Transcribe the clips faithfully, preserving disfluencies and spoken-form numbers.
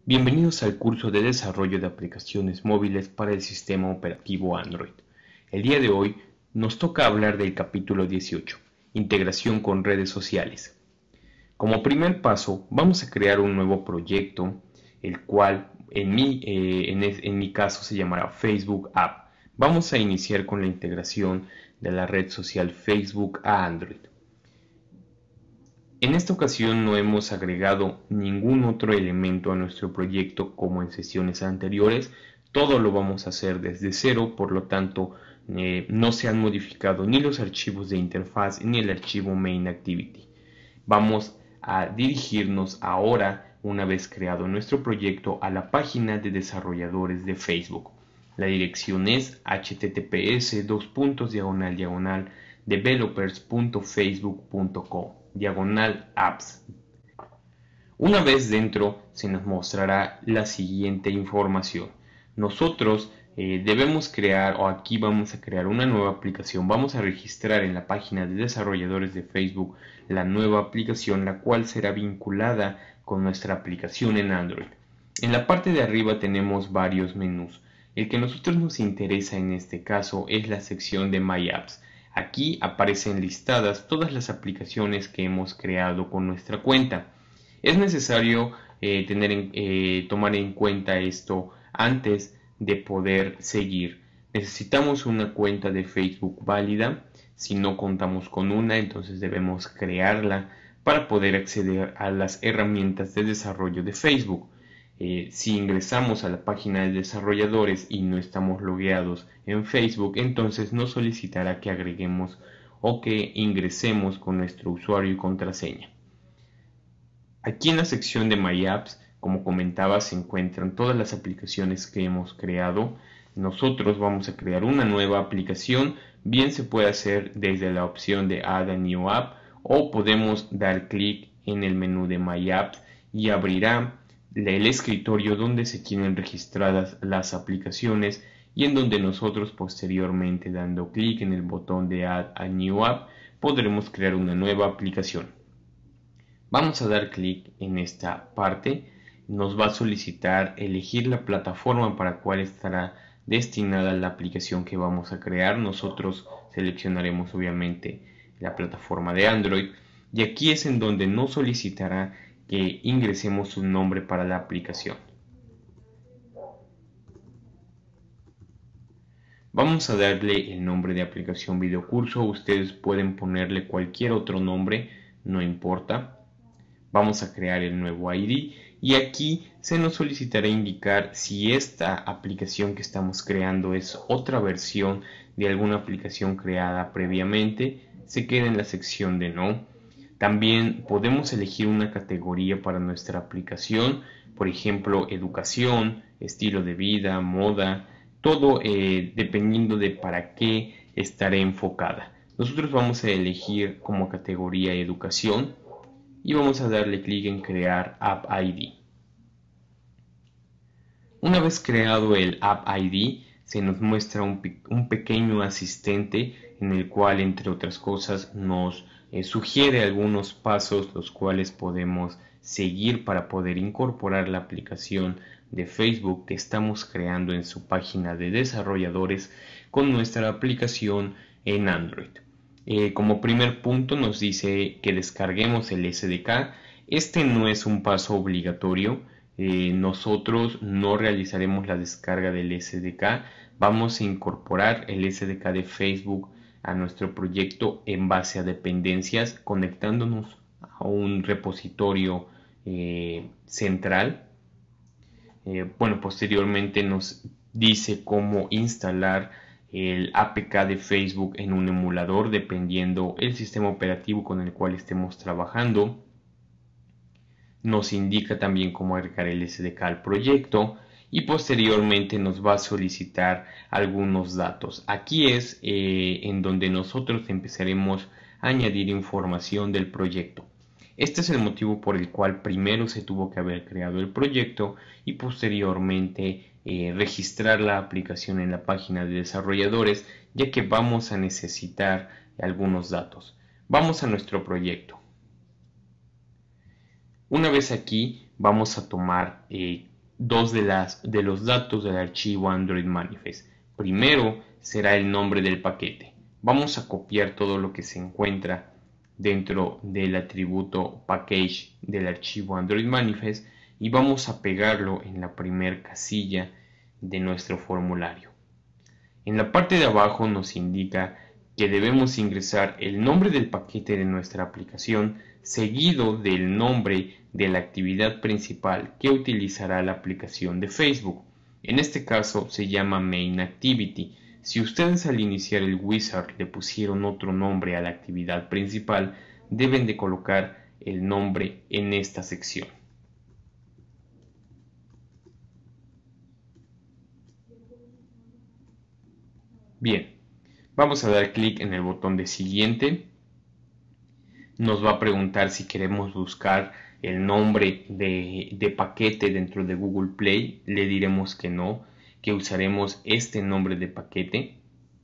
Bienvenidos al curso de desarrollo de aplicaciones móviles para el sistema operativo Android. El día de hoy nos toca hablar del capítulo dieciocho, integración con redes sociales. Como primer paso, vamos a crear un nuevo proyecto, el cual en mi, eh, en, en mi caso se llamará Facebook App. Vamos a iniciar con la integración de la red social Facebook a Android. En esta ocasión no hemos agregado ningún otro elemento a nuestro proyecto como en sesiones anteriores. Todo lo vamos a hacer desde cero, por lo tanto eh, no se han modificado ni los archivos de interfaz ni el archivo main activity. Vamos a dirigirnos ahora, una vez creado nuestro proyecto, a la página de desarrolladores de Facebook. La dirección es https dos puntos diagonal diagonal developers punto facebook punto com diagonal apps. Una vez dentro se nos mostrará la siguiente información. Nosotros eh, debemos crear, o aquí vamos a crear una nueva aplicación. Vamos a registrar en la página de desarrolladores de Facebook la nueva aplicación, la cual será vinculada con nuestra aplicación en Android. En la parte de arriba tenemos varios menús. El que a nosotros nos interesa en este caso es la sección de My Apps. Aquí aparecen listadas todas las aplicaciones que hemos creado con nuestra cuenta. Es necesario eh, tener en, eh, tomar en cuenta esto antes de poder seguir. Necesitamos una cuenta de Facebook válida. Si no contamos con una, entonces debemos crearla para poder acceder a las herramientas de desarrollo de Facebook. Eh, si ingresamos a la página de desarrolladores y no estamos logueados en Facebook, entonces nos solicitará que agreguemos o que ingresemos con nuestro usuario y contraseña. Aquí en la sección de My Apps, como comentaba, se encuentran todas las aplicaciones que hemos creado. Nosotros vamos a crear una nueva aplicación. Bien se puede hacer desde la opción de Add a New App, o podemos dar clic en el menú de My Apps y abrirá el escritorio donde se tienen registradas las aplicaciones y en donde nosotros posteriormente, dando clic en el botón de Add a New App, podremos crear una nueva aplicación. Vamos a dar clic en esta parte. Nos va a solicitar elegir la plataforma para cual estará destinada la aplicación que vamos a crear. Nosotros seleccionaremos obviamente la plataforma de Android, y aquí es en donde nos solicitará que ingresemos un nombre para la aplicación. Vamos a darle el nombre de aplicación videocurso. Ustedes pueden ponerle cualquier otro nombre, no importa. Vamos a crear el nuevo I D y aquí se nos solicitará indicar si esta aplicación que estamos creando es otra versión de alguna aplicación creada previamente. Se queda en la sección de no. También podemos elegir una categoría para nuestra aplicación, por ejemplo, educación, estilo de vida, moda, todo eh, dependiendo de para qué estará enfocada. Nosotros vamos a elegir como categoría educación y vamos a darle clic en crear App I D. Una vez creado el App I D, se nos muestra un, un pequeño asistente en el cual, entre otras cosas, nos eh, sugiere algunos pasos los cuales podemos seguir para poder incorporar la aplicación de Facebook que estamos creando en su página de desarrolladores con nuestra aplicación en Android. Eh, como primer punto nos dice que descarguemos el S D K. Este no es un paso obligatorio. Eh, nosotros no realizaremos la descarga del S D K. Vamos a incorporar el S D K de Facebook a nuestro proyecto en base a dependencias, conectándonos a un repositorio eh, central. Eh, bueno, posteriormente nos dice cómo instalar el A P K de Facebook en un emulador dependiendo el sistema operativo con el cual estemos trabajando. Nos indica también cómo agregar el S D K al proyecto y posteriormente nos va a solicitar algunos datos. Aquí es eh, en donde nosotros empezaremos a añadir información del proyecto. Este es el motivo por el cual primero se tuvo que haber creado el proyecto y posteriormente eh, registrar la aplicación en la página de desarrolladores, ya que vamos a necesitar algunos datos. Vamos a nuestro proyecto. Una vez aquí vamos a tomar eh, dos de, las, de los datos del archivo Android Manifest. Primero será el nombre del paquete. Vamos a copiar todo lo que se encuentra dentro del atributo package del archivo Android Manifest y vamos a pegarlo en la primera casilla de nuestro formulario. En la parte de abajo nos indica que debemos ingresar el nombre del paquete de nuestra aplicación seguido del nombre de la actividad principal que utilizará la aplicación de Facebook. En este caso se llama Main Activity. Si ustedes al iniciar el wizard le pusieron otro nombre a la actividad principal, deben de colocar el nombre en esta sección. Bien, vamos a dar clic en el botón de siguiente. Nos va a preguntar si queremos buscar el nombre de, de paquete dentro de Google Play. Le diremos que no, que usaremos este nombre de paquete.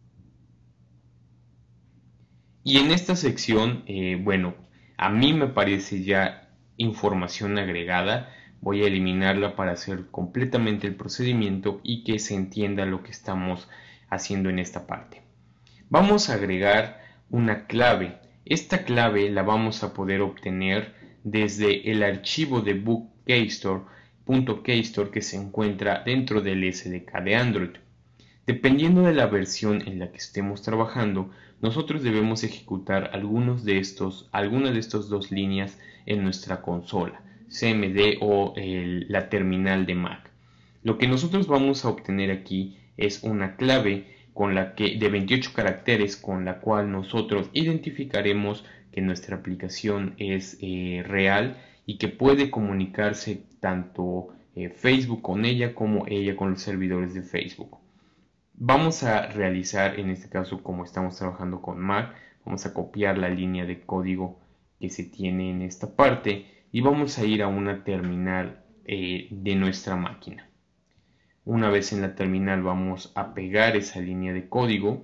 Y en esta sección, eh, bueno, a mí me parece ya información agregada. Voy a eliminarla para hacer completamente el procedimiento y que se entienda lo que estamos haciendo en esta parte. Vamos a agregar una clave. Esta clave la vamos a poder obtener desde el archivo de book.keystore que se encuentra dentro del S D K de Android. Dependiendo de la versión en la que estemos trabajando, nosotros debemos ejecutar algunos de estos, algunas de estas dos líneas en nuestra consola, C M D o el, la terminal de Mac. Lo que nosotros vamos a obtener aquí es una clave con la que, de veintiocho caracteres con la cual nosotros identificaremos que nuestra aplicación es eh, real y que puede comunicarse tanto eh, Facebook con ella como ella con los servidores de Facebook. Vamos a realizar, en este caso como estamos trabajando con Mac, vamos a copiar la línea de código que se tiene en esta parte y vamos a ir a una terminal eh, de nuestra máquina. Una vez en la terminal vamos a pegar esa línea de código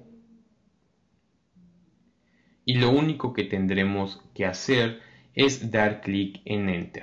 y lo único que tendremos que hacer es dar clic en Enter.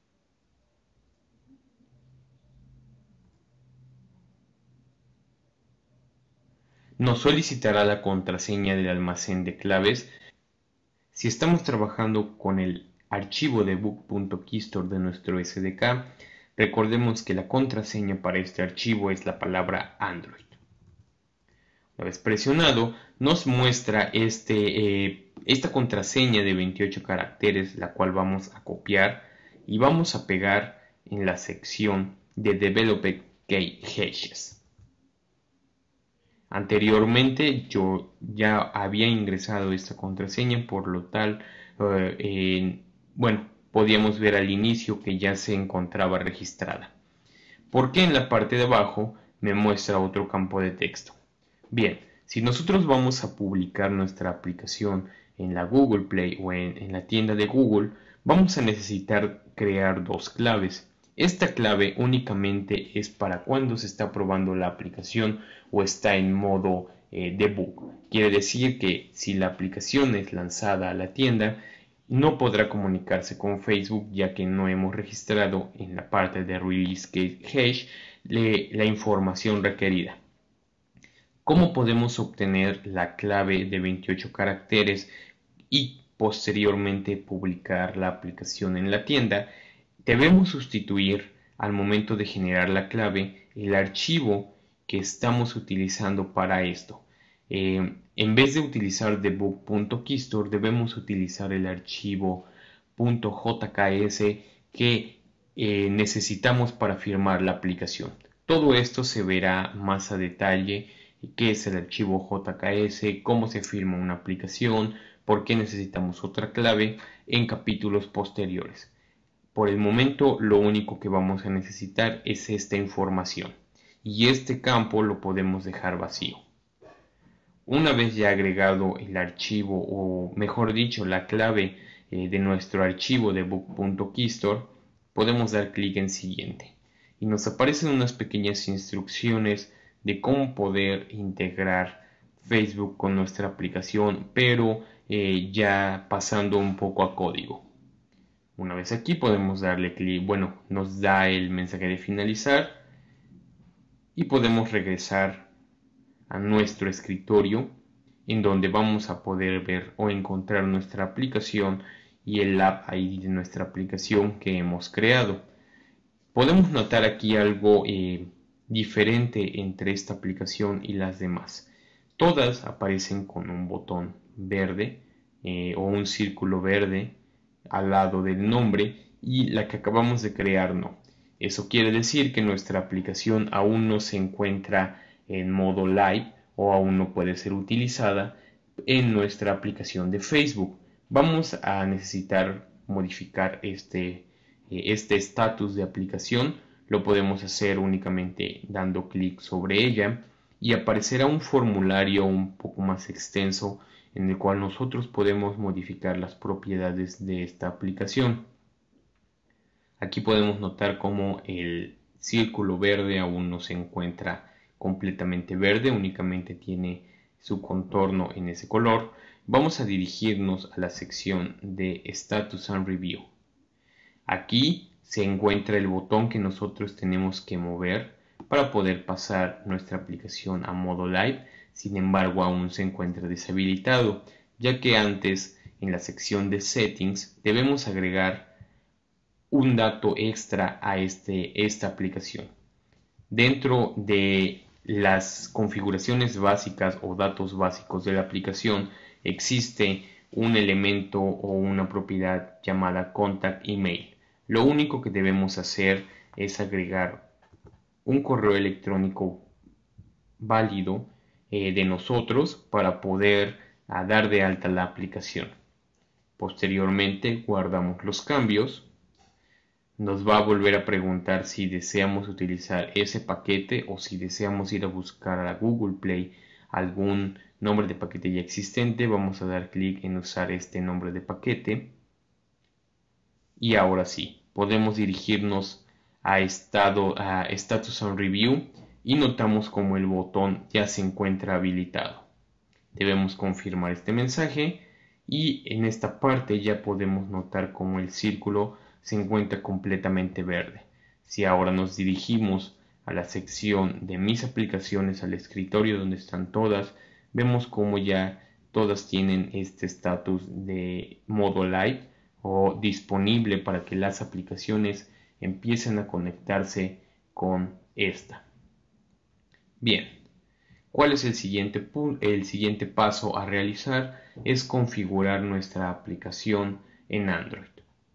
Nos solicitará la contraseña del almacén de claves. Si estamos trabajando con el archivo de book.keystore de nuestro S D K, recordemos que la contraseña para este archivo es la palabra Android. Una vez presionado, nos muestra este, eh, esta contraseña de veintiocho caracteres, la cual vamos a copiar y vamos a pegar en la sección de Developed Key Hashes. Anteriormente yo ya había ingresado esta contraseña, por lo tal, eh, eh, bueno, podíamos ver al inicio que ya se encontraba registrada. Porque en la parte de abajo me muestra otro campo de texto. Bien, si nosotros vamos a publicar nuestra aplicación en la Google Play o en, en la tienda de Google, vamos a necesitar crear dos claves. Esta clave únicamente es para cuando se está probando la aplicación o está en modo eh, debug. Quiere decir que si la aplicación es lanzada a la tienda, no podrá comunicarse con Facebook ya que no hemos registrado en la parte de Release Key Hash le, la información requerida. ¿Cómo podemos obtener la clave de veintiocho caracteres y posteriormente publicar la aplicación en la tienda? Debemos sustituir al momento de generar la clave el archivo que estamos utilizando para esto. Eh, en vez de utilizar debug.keystore debemos utilizar el archivo .jks que eh, necesitamos para firmar la aplicación. Todo esto se verá más a detalle, qué es el archivo J K S, cómo se firma una aplicación, por qué necesitamos otra clave en capítulos posteriores. Por el momento lo único que vamos a necesitar es esta información y este campo lo podemos dejar vacío. Una vez ya agregado el archivo o mejor dicho la clave eh, de nuestro archivo de book.keystore, podemos dar clic en siguiente y nos aparecen unas pequeñas instrucciones de cómo poder integrar Facebook con nuestra aplicación, pero eh, ya pasando un poco a código. Una vez aquí podemos darle clic, bueno, nos da el mensaje de finalizar y podemos regresar a nuestro escritorio en donde vamos a poder ver o encontrar nuestra aplicación y el app I D de nuestra aplicación que hemos creado. Podemos notar aquí algo eh, diferente entre esta aplicación y las demás. Todas aparecen con un botón verde eh, o un círculo verde al lado del nombre y la que acabamos de crear no. Eso quiere decir que nuestra aplicación aún no se encuentra en modo live o aún no puede ser utilizada en nuestra aplicación de Facebook. Vamos a necesitar modificar este este estatus de aplicación. Lo podemos hacer únicamente dando clic sobre ella y aparecerá un formulario un poco más extenso en el cual nosotros podemos modificar las propiedades de esta aplicación. Aquí podemos notar cómo el círculo verde aún no se encuentra completamente verde, únicamente tiene su contorno en ese color. Vamos a dirigirnos a la sección de Status and Review. Aquí se encuentra el botón que nosotros tenemos que mover para poder pasar nuestra aplicación a modo live. Sin embargo, aún se encuentra deshabilitado, ya que antes en la sección de settings debemos agregar un dato extra a este, esta aplicación. Dentro de las configuraciones básicas o datos básicos de la aplicación existe un elemento o una propiedad llamada Contact Email. Lo único que debemos hacer es agregar un correo electrónico válido eh, de nosotros para poder a, dar de alta la aplicación. Posteriormente guardamos los cambios. Nos va a volver a preguntar si deseamos utilizar ese paquete o si deseamos ir a buscar a la Google Play algún nombre de paquete ya existente. Vamos a dar clic en usar este nombre de paquete. Y ahora sí, podemos dirigirnos a, estado, a Status and Review y notamos como el botón ya se encuentra habilitado. Debemos confirmar este mensaje y en esta parte ya podemos notar como el círculo se encuentra completamente verde. Si ahora nos dirigimos a la sección de mis aplicaciones, al escritorio donde están todas, vemos como ya todas tienen este estatus de modo live o disponible para que las aplicaciones empiecen a conectarse con esta. Bien, ¿cuál es el siguiente, el siguiente paso a realizar? Es configurar nuestra aplicación en Android.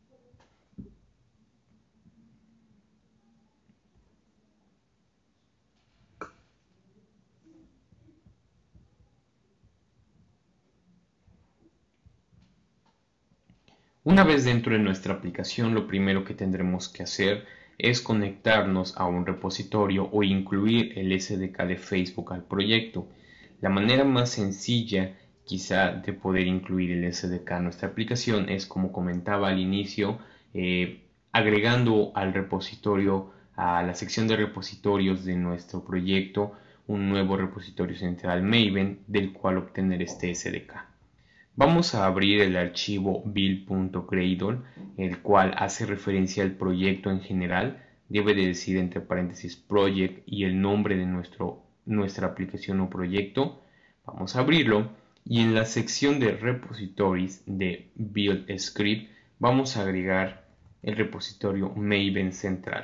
Una vez dentro de nuestra aplicación, lo primero que tendremos que hacer es conectarnos a un repositorio o incluir el S D K de Facebook al proyecto. La manera más sencilla quizá de poder incluir el S D K a nuestra aplicación es, como comentaba al inicio, eh, agregando al repositorio, a la sección de repositorios de nuestro proyecto, un nuevo repositorio central Maven del cual obtener este S D K. Vamos a abrir el archivo build.gradle, el cual hace referencia al proyecto en general. Debe de decir entre paréntesis project y el nombre de nuestro, nuestra aplicación o proyecto. Vamos a abrirlo y en la sección de repositories de build script vamos a agregar el repositorio Maven central.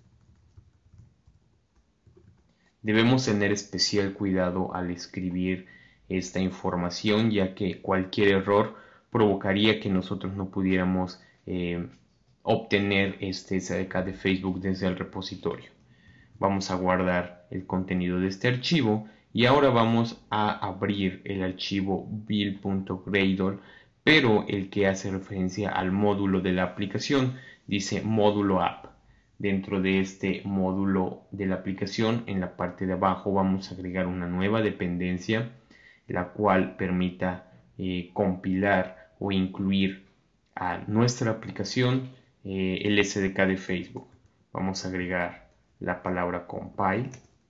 Debemos tener especial cuidado al escribir esta información, ya que cualquier error provocaría que nosotros no pudiéramos eh, obtener este S D K de Facebook desde el repositorio. Vamos a guardar el contenido de este archivo y ahora vamos a abrir el archivo build.gradle, pero el que hace referencia al módulo de la aplicación. Dice módulo app. Dentro de este módulo de la aplicación, en la parte de abajo vamos a agregar una nueva dependencia, la cual permita eh, compilar o incluir a nuestra aplicación eh, el S D K de Facebook. Vamos a agregar la palabra compile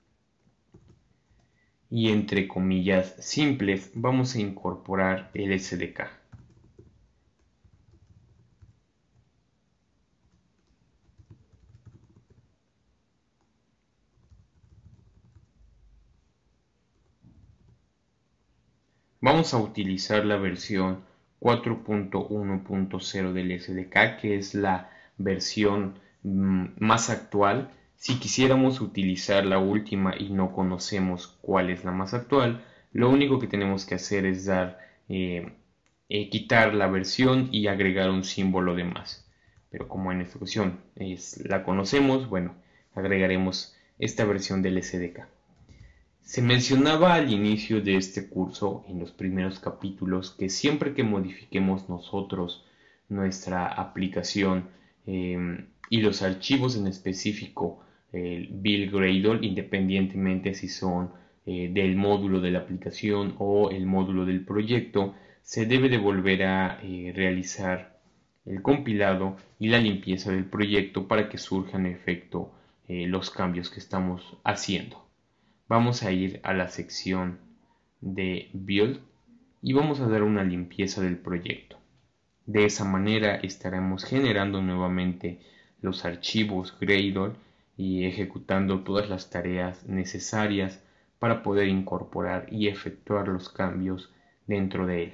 y entre comillas simples vamos a incorporar el S D K. Vamos a utilizar la versión cuatro punto uno punto cero del S D K, que es la versión mm, más actual. Si quisiéramos utilizar la última y no conocemos cuál es la más actual, lo único que tenemos que hacer es dar, eh, eh, quitar la versión y agregar un símbolo de más. Pero como en esta ocasión es, la conocemos, bueno, agregaremos esta versión del S D K. Se mencionaba al inicio de este curso, en los primeros capítulos, que siempre que modifiquemos nosotros nuestra aplicación eh, y los archivos en específico, el build Gradle, independientemente si son eh, del módulo de la aplicación o el módulo del proyecto, se debe de volver a eh, realizar el compilado y la limpieza del proyecto para que surjan en efecto eh, los cambios que estamos haciendo. Vamos a ir a la sección de Build y vamos a dar una limpieza del proyecto. De esa manera estaremos generando nuevamente los archivos Gradle y ejecutando todas las tareas necesarias para poder incorporar y efectuar los cambios dentro de él.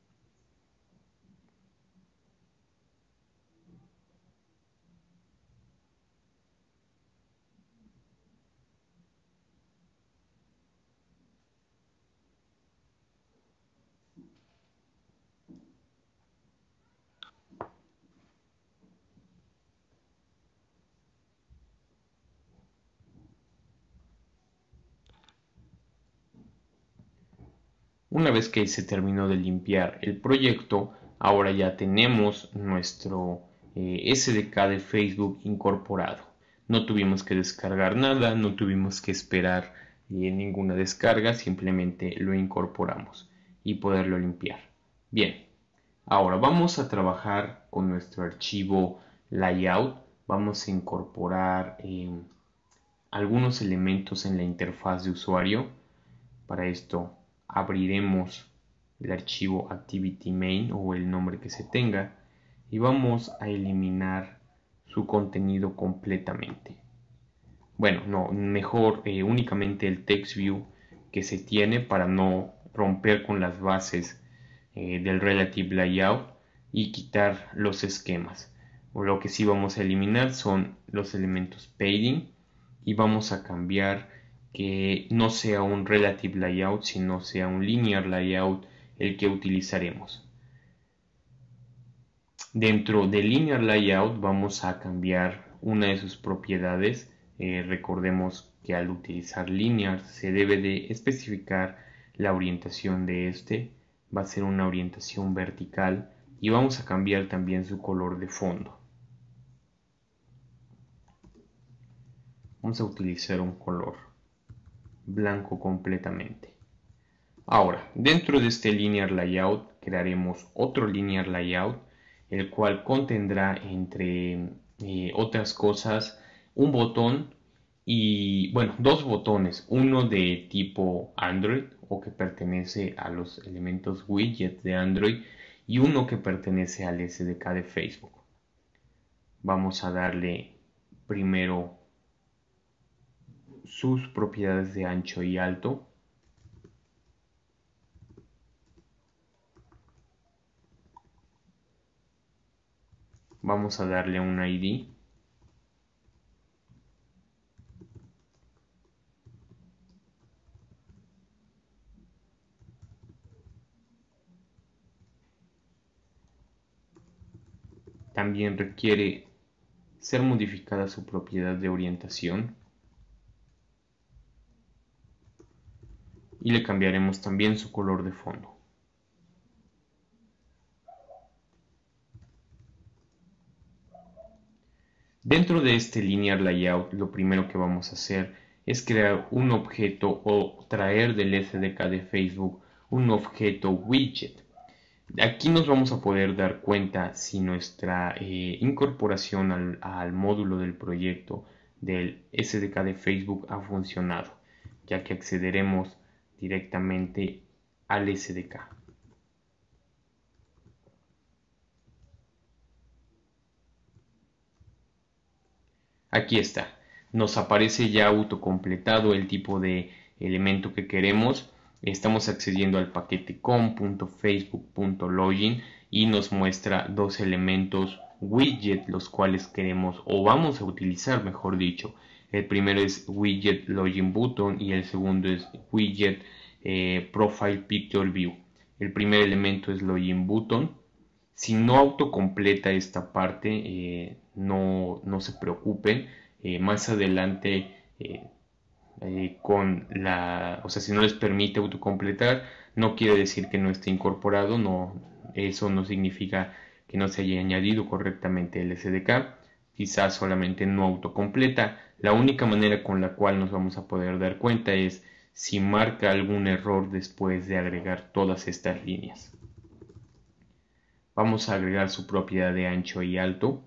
Una vez que se terminó de limpiar el proyecto, ahora ya tenemos nuestro eh, S D K de Facebook incorporado. No tuvimos que descargar nada, no tuvimos que esperar eh, ninguna descarga, simplemente lo incorporamos y poderlo limpiar. Bien, ahora vamos a trabajar con nuestro archivo layout. Vamos a incorporar eh, algunos elementos en la interfaz de usuario. Para esto abriremos el archivo ActivityMain o el nombre que se tenga y vamos a eliminar su contenido completamente. Bueno, no, mejor eh, únicamente el TextView que se tiene para no romper con las bases eh, del Relative Layout y quitar los esquemas. O lo que sí vamos a eliminar son los elementos padding y vamos a cambiar que no sea un Relative Layout, sino sea un Linear Layout el que utilizaremos. Dentro de Linear Layout vamos a cambiar una de sus propiedades. Eh, recordemos que al utilizar Linear se debe de especificar la orientación de este. Va a ser una orientación vertical y vamos a cambiar también su color de fondo. Vamos a utilizar un color blanco completamente. Ahora, dentro de este Linear Layout crearemos otro Linear Layout, el cual contendrá entre eh, otras cosas un botón y, bueno, dos botones, uno de tipo Android o que pertenece a los elementos widget de Android y uno que pertenece al S D K de Facebook. Vamos a darle primero sus propiedades de ancho y alto. Vamos a darle un I D. También requiere ser modificada su propiedad de orientación. Y le cambiaremos también su color de fondo. Dentro de este Linear Layout, lo primero que vamos a hacer es crear un objeto o traer del S D K de Facebook un objeto widget. Aquí nos vamos a poder dar cuenta si nuestra eh, incorporación al, al módulo del proyecto del S D K de Facebook ha funcionado, ya que accederemos directamente al S D K. Aquí está, nos aparece ya autocompletado el tipo de elemento que queremos estamos accediendo al paquete com.facebook.login y nos muestra dos elementos widget los cuales queremos o vamos a utilizar, mejor dicho. El primero es widget login button y el segundo es widget eh, profile picture view. El primer elemento es login button. Si no autocompleta esta parte, eh, no, no se preocupen. Eh, más adelante eh, eh, con la, o sea, si no les permite autocompletar, no quiere decir que no esté incorporado, no, eso no significa que no se haya añadido correctamente el S D K, quizás solamente no autocompleta. La única manera con la cual nos vamos a poder dar cuenta es si marca algún error después de agregar todas estas líneas. Vamos a agregar su propiedad de ancho y alto.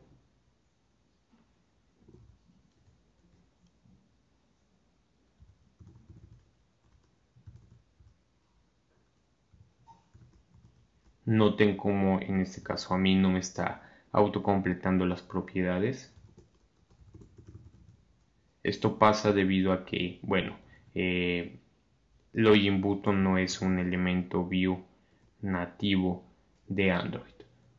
Noten cómo en este caso a mí no me está autocompletando las propiedades. Esto pasa debido a que, bueno, eh, login button no es un elemento view nativo de Android.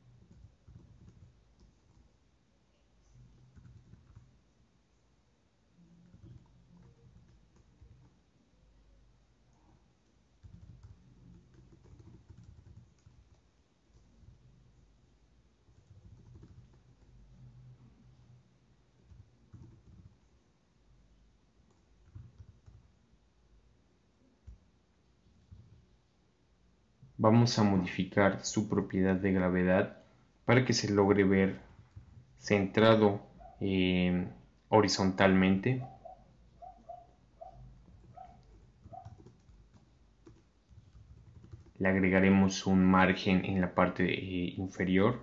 Vamos a modificar su propiedad de gravedad para que se logre ver centrado eh, horizontalmente. Le agregaremos un margen en la parte eh, inferior.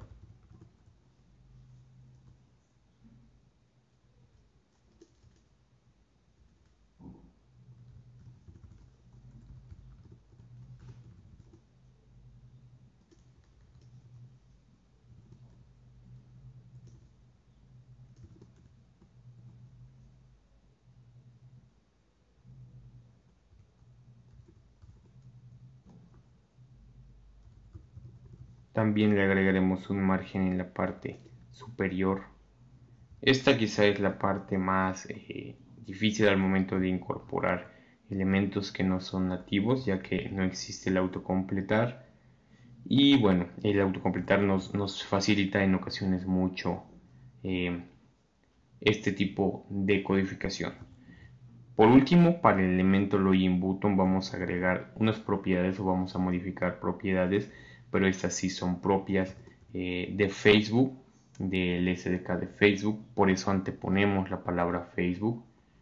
También le agregaremos un margen en la parte superior. Esta quizá es la parte más eh, difícil al momento de incorporar elementos que no son nativos, ya que no existe el autocompletar. Y bueno, el autocompletar nos, nos facilita en ocasiones mucho eh, este tipo de codificación. Por último, para el elemento login button vamos a agregar unas propiedades o vamos a modificar propiedades, pero estas sí son propias eh, de Facebook, del S D K de Facebook, por eso anteponemos la palabra Facebook.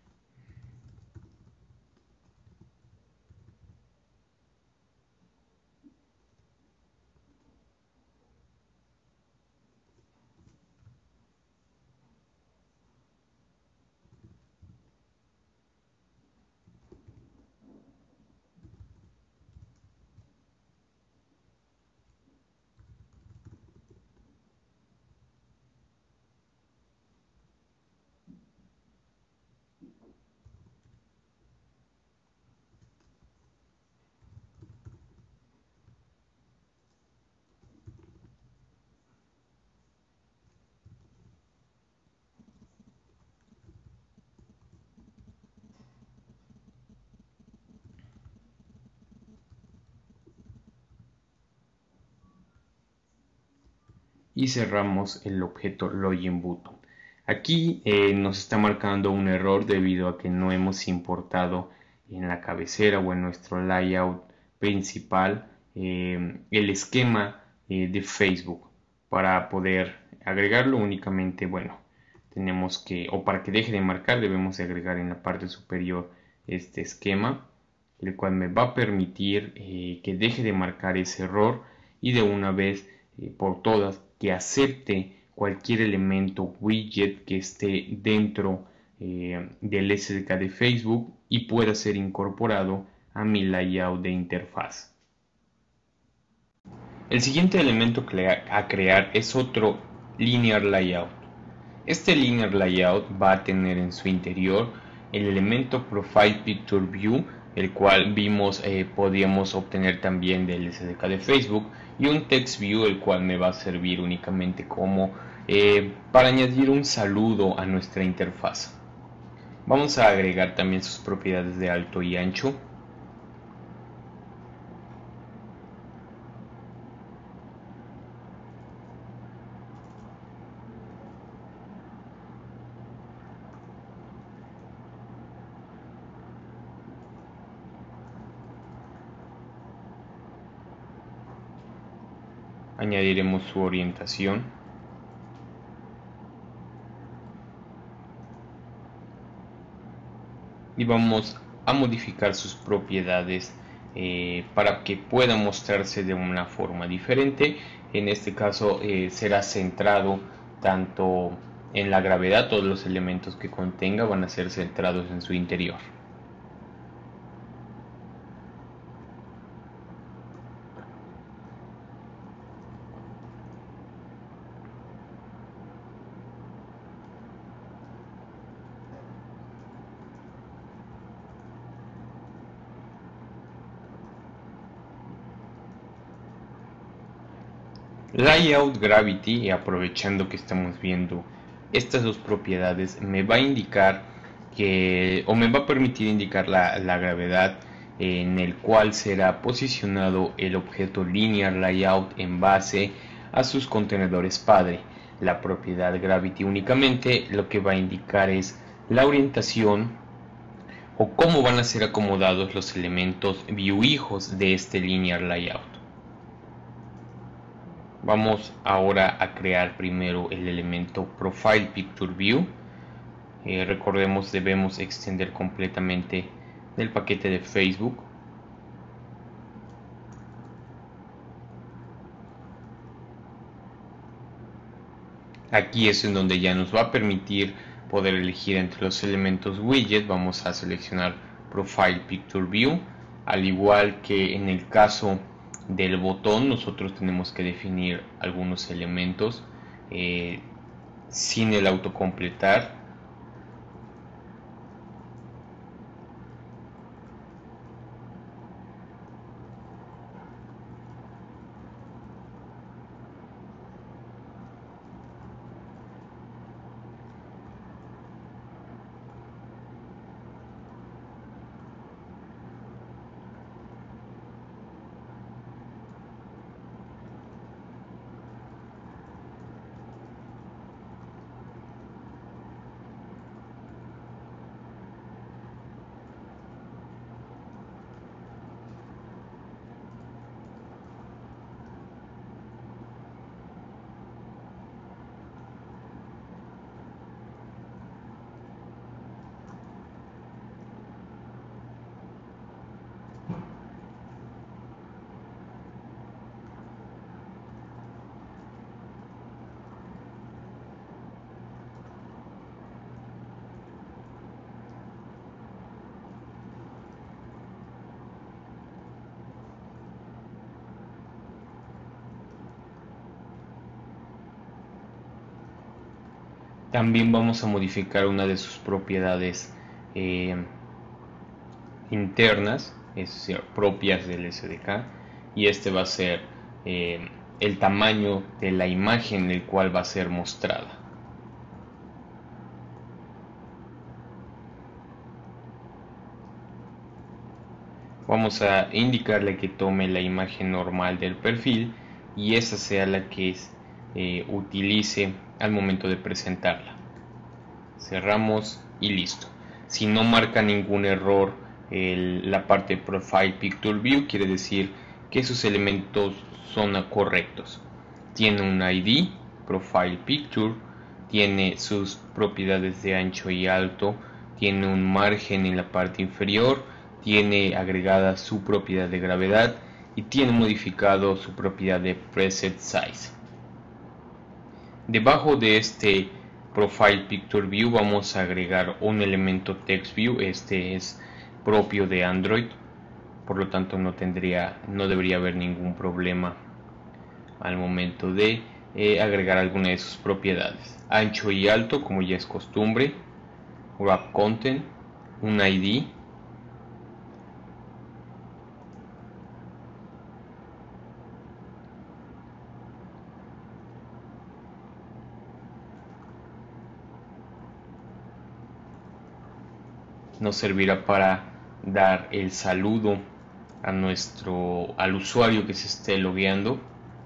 Y cerramos el objeto login button. Aquí eh, nos está marcando un error debido a que no hemos importado en la cabecera o en nuestro layout principal eh, el esquema eh, de Facebook. Para poder agregarlo únicamente, bueno, tenemos que, o para que deje de marcar, debemos de agregar en la parte superior este esquema, el cual me va a permitir eh, que deje de marcar ese error y de una vez eh, por todas que acepte cualquier elemento widget que esté dentro eh, del S D K de Facebook y pueda ser incorporado a mi layout de interfaz. El siguiente elemento a crear es otro linear layout. Este linear layout va a tener en su interior el elemento profile picture view el cual vimos eh, podíamos obtener también del S D K de Facebook, y un text view, el cual me va a servir únicamente como eh, para añadir un saludo a nuestra interfaz. Vamos a agregar también sus propiedades de alto y ancho. Añadiremos su orientación. Y vamos a modificar sus propiedades eh, para que pueda mostrarse de una forma diferente. En este caso eh, será centrado tanto en la gravedad, todos los elementos que contenga van a ser centrados en su interior. Layout Gravity, aprovechando que estamos viendo estas dos propiedades, me va a indicar que, o me va a permitir indicar la, la gravedad en el cual será posicionado el objeto Linear Layout en base a sus contenedores padre. La propiedad Gravity únicamente lo que va a indicar es la orientación o cómo van a ser acomodados los elementos view hijos de este Linear Layout. Vamos ahora a crear primero el elemento Profile Picture View. Eh, recordemos, debemos extender completamente el paquete de Facebook. Aquí es en donde ya nos va a permitir poder elegir entre los elementos widget. Vamos a seleccionar Profile Picture View. Al igual que en el caso del botón, nosotros tenemos que definir algunos elementos eh, sin el autocompletar. También vamos a modificar una de sus propiedades eh, internas, es decir, propias del S D K, y este va a ser eh, el tamaño de la imagen el cual va a ser mostrada. Vamos a indicarle que tome la imagen normal del perfil y esa sea la que eh, utilice al momento de presentarla. Cerramos y listo. Si no marca ningún error el, la parte Profile Picture View, quiere decir que sus elementos son correctos. Tiene un I D, Profile Picture, tiene sus propiedades de ancho y alto, tiene un margen en la parte inferior, tiene agregada su propiedad de gravedad y tiene modificado su propiedad de Preset Size. Debajo de este Profile Picture View vamos a agregar un elemento Text View. Este es propio de Android, por lo tanto no tendría, no debería haber ningún problema al momento de eh, agregar alguna de sus propiedades. Ancho y alto, como ya es costumbre, Wrap Content, un I D, nos servirá para dar el saludo a nuestro al usuario que se esté logueando.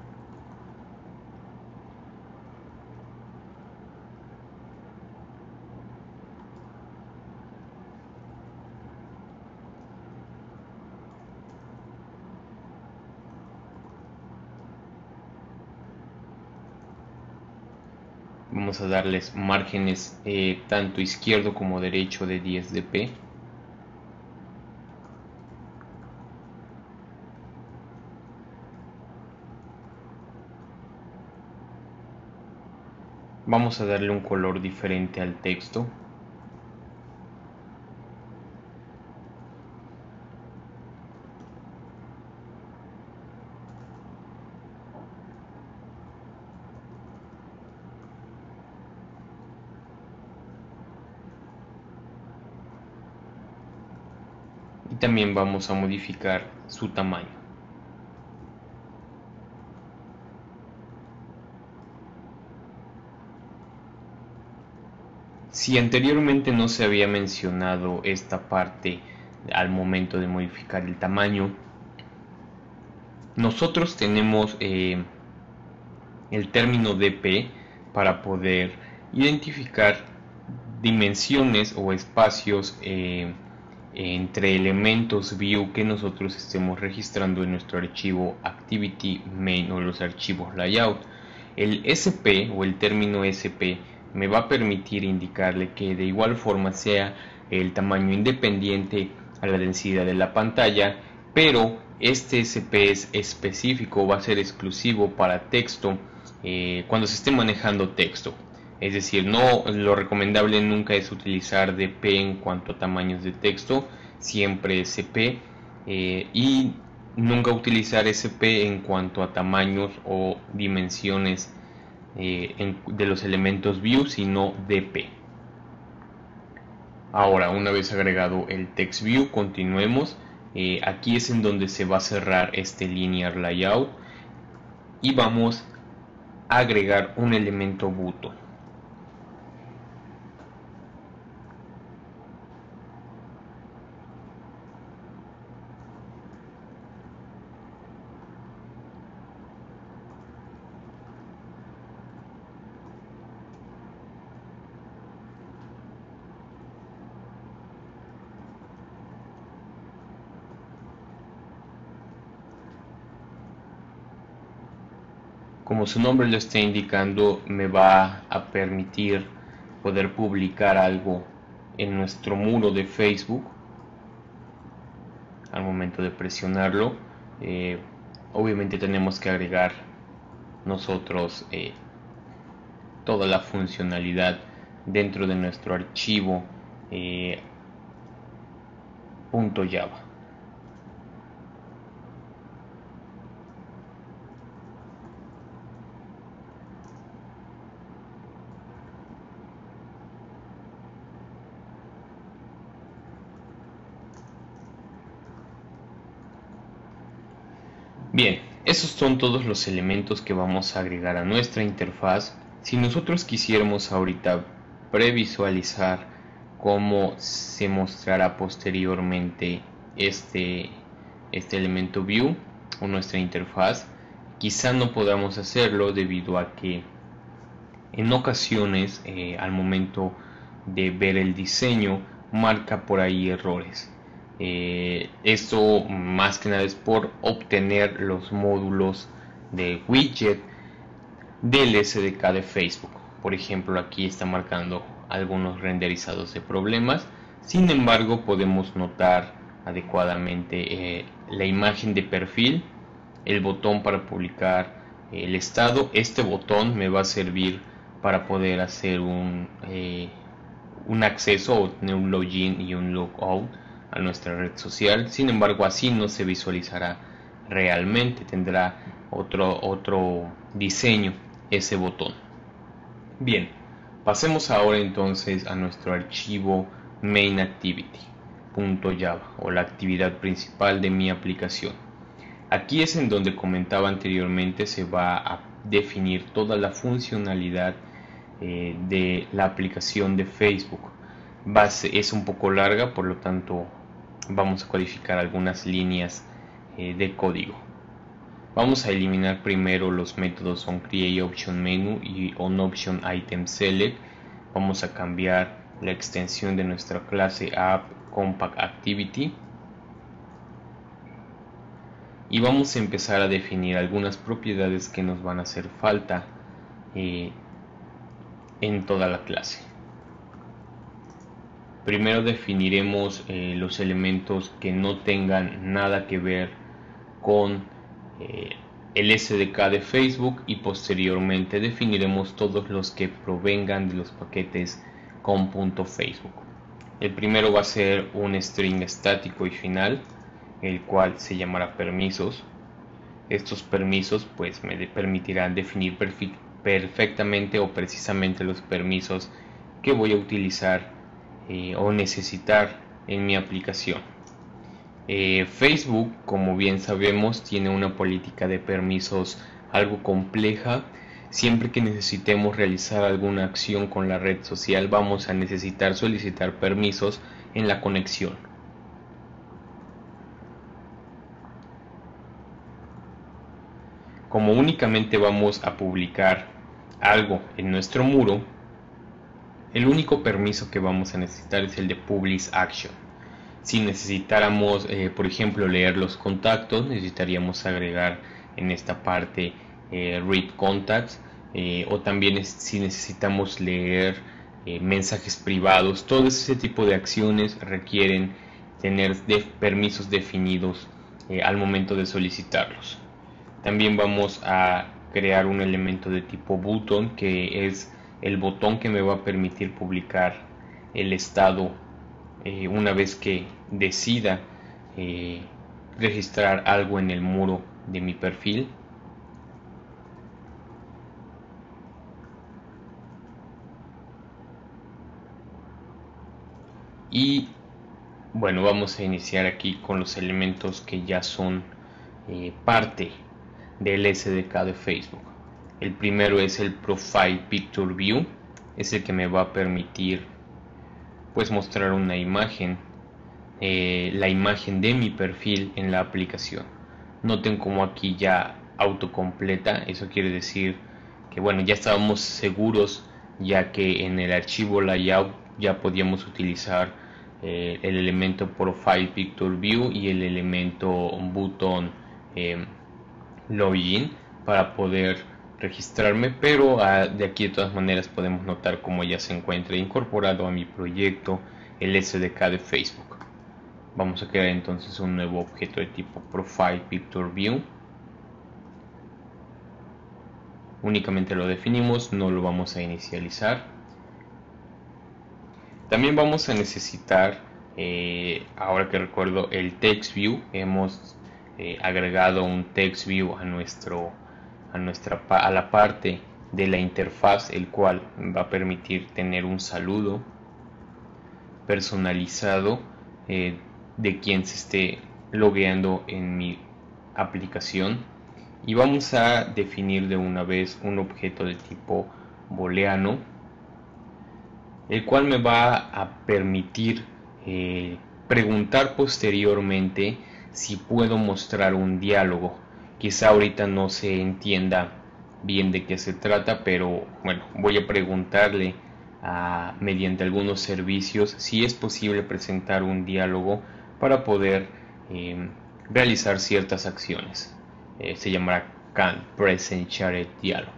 Vamos a darles márgenes eh, tanto izquierdo como derecho de diez de pe. Vamos a darle un color diferente al texto. Y también vamos a modificar su tamaño. Si anteriormente no se había mencionado esta parte al momento de modificar el tamaño, nosotros tenemos eh, el término de pe para poder identificar dimensiones o espacios eh, entre elementos view que nosotros estemos registrando en nuestro archivo activity main o los archivos layout. El sp o el término sp me va a permitir indicarle que de igual forma sea el tamaño independiente a la densidad de la pantalla, pero este sp es específico, va a ser exclusivo para texto eh, cuando se esté manejando texto. Es decir, no, lo recomendable nunca es utilizar dp en cuanto a tamaños de texto, siempre sp, eh, y nunca utilizar sp en cuanto a tamaños o dimensiones eh, en, de los elementos view, sino dp. Ahora, una vez agregado el text view, continuemos. Eh, aquí es en donde se va a cerrar este linear layout y vamos a agregar un elemento button. Como su nombre lo está indicando, me va a permitir poder publicar algo en nuestro muro de Facebook. Al momento de presionarlo, eh, obviamente tenemos que agregar nosotros eh, toda la funcionalidad dentro de nuestro archivo eh, .java. Bien, esos son todos los elementos que vamos a agregar a nuestra interfaz. Si nosotros quisiéramos ahorita previsualizar cómo se mostrará posteriormente este, este elemento view o nuestra interfaz, quizá no podamos hacerlo debido a que en ocasiones eh, al momento de ver el diseño marca por ahí errores. Eh, esto más que nada es por obtener los módulos de widget del S D K de Facebook. Por ejemplo, aquí está marcando algunos renderizados de problemas. Sin embargo, podemos notar adecuadamente eh, la imagen de perfil, el botón para publicar el estado. Este botón me va a servir para poder hacer un, eh, un acceso o tener un login y un logout a nuestra red social. Sin embargo, así no se visualizará realmente, tendrá otro, otro diseño ese botón. Bien, pasemos ahora entonces a nuestro archivo main activity.java o la actividad principal de mi aplicación. Aquí es en donde comentaba anteriormente, se va a definir toda la funcionalidad eh, de la aplicación de Facebook. base es un poco larga, por lo tanto vamos a codificar algunas líneas eh, de código. Vamos a eliminar primero los métodos onCreateOptionMenu y onOptionItemSelect. Vamos a cambiar la extensión de nuestra clase a AppCompactActivity y vamos a empezar a definir algunas propiedades que nos van a hacer falta eh, en toda la clase. Primero definiremos eh, los elementos que no tengan nada que ver con eh, el S D K de Facebook y posteriormente definiremos todos los que provengan de los paquetes com.facebook. El primero va a ser un string estático y final, el cual se llamará permisos. Estos permisos pues me permitirán definir perfectamente o precisamente los permisos que voy a utilizar eh, o necesitar en mi aplicación. Eh, Facebook, como bien sabemos, tiene una política de permisos algo compleja. Siempre que necesitemos realizar alguna acción con la red social, vamos a necesitar solicitar permisos en la conexión. Como únicamente vamos a publicar algo en nuestro muro, el único permiso que vamos a necesitar es el de Publish Action. Si necesitáramos, eh, por ejemplo, leer los contactos, necesitaríamos agregar en esta parte eh, Read Contacts, eh, o también es, si necesitamos leer eh, mensajes privados. Todo ese tipo de acciones requieren tener de, permisos definidos eh, al momento de solicitarlos. También vamos a crear un elemento de tipo button, que es el botón que me va a permitir publicar el estado eh, una vez que decida eh, registrar algo en el muro de mi perfil. Y bueno, vamos a iniciar aquí con los elementos que ya son eh, parte del S D K de Facebook. El primero es el Profile Picture View, es el que me va a permitir pues mostrar una imagen, eh, la imagen de mi perfil en la aplicación. Noten como aquí ya autocompleta, eso quiere decir que bueno, ya estábamos seguros, ya que en el archivo layout ya podíamos utilizar eh, el elemento Profile Picture View y el elemento button eh, login para poder registrarme, pero uh, de aquí de todas maneras podemos notar cómo ya se encuentra incorporado a mi proyecto el S D K de Facebook. Vamos a crear entonces un nuevo objeto de tipo Profile Picture View. Únicamente lo definimos, no lo vamos a inicializar. También vamos a necesitar, eh, ahora que recuerdo, el Text View. Hemos eh, agregado un Text View a nuestro a nuestra a la parte de la interfaz, el cual va a permitir tener un saludo personalizado eh, de quien se esté logueando en mi aplicación. Y vamos a definir de una vez un objeto de tipo booleano, el cual me va a permitir eh, preguntar posteriormente si puedo mostrar un diálogo. Quizá ahorita no se entienda bien de qué se trata, pero bueno, voy a preguntarle a, mediante algunos servicios si es posible presentar un diálogo para poder eh, realizar ciertas acciones. Eh, se llamará Can Present Shared Dialog.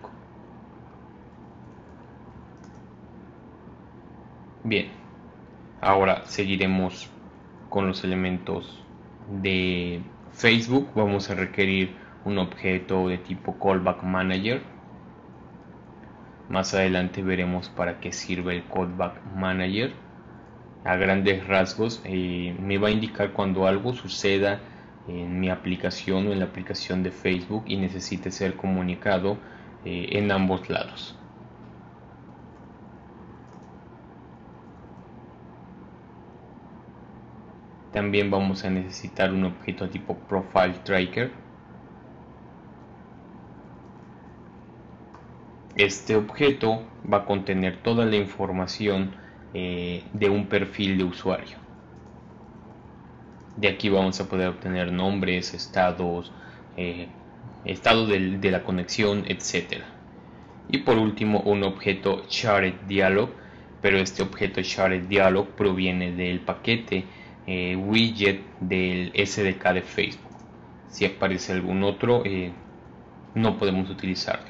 Bien, ahora seguiremos con los elementos de Facebook. Vamos a requerir un objeto de tipo Callback Manager. Más adelante veremos para qué sirve el Callback Manager. A grandes rasgos eh, me va a indicar cuando algo suceda en mi aplicación o en la aplicación de Facebook y necesite ser comunicado eh, en ambos lados. También vamos a necesitar un objeto tipo Profile Tracker. Este objeto va a contener toda la información eh, de un perfil de usuario. De aquí vamos a poder obtener nombres, estados, eh, estado de, de la conexión, etcétera. Y por último, un objeto Shared Dialog, pero este objeto Shared Dialog proviene del paquete eh, widget del S D K de Facebook. Si aparece algún otro, eh, no podemos utilizarlo.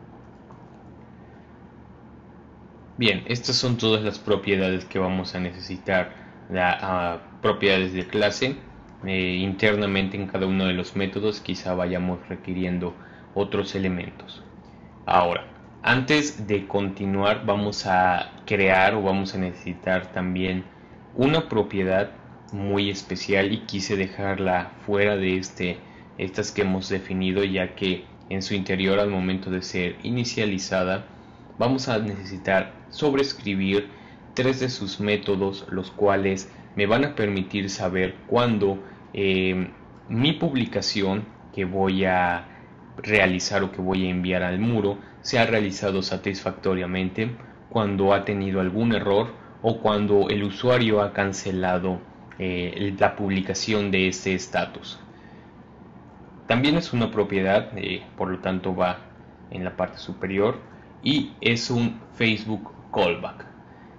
Bien, estas son todas las propiedades que vamos a necesitar, las uh, propiedades de clase. Eh, internamente en cada uno de los métodos quizá vayamos requiriendo otros elementos. Ahora, antes de continuar, vamos a crear o vamos a necesitar también una propiedad muy especial, y quise dejarla fuera de este, estas que hemos definido, ya que en su interior, al momento de ser inicializada, vamos a necesitar sobreescribir tres de sus métodos, los cuales me van a permitir saber cuándo eh, mi publicación que voy a realizar o que voy a enviar al muro se ha realizado satisfactoriamente, cuando ha tenido algún error o cuando el usuario ha cancelado eh, la publicación de ese estatus. También es una propiedad, eh, por lo tanto va en la parte superior, y es un Facebook callback.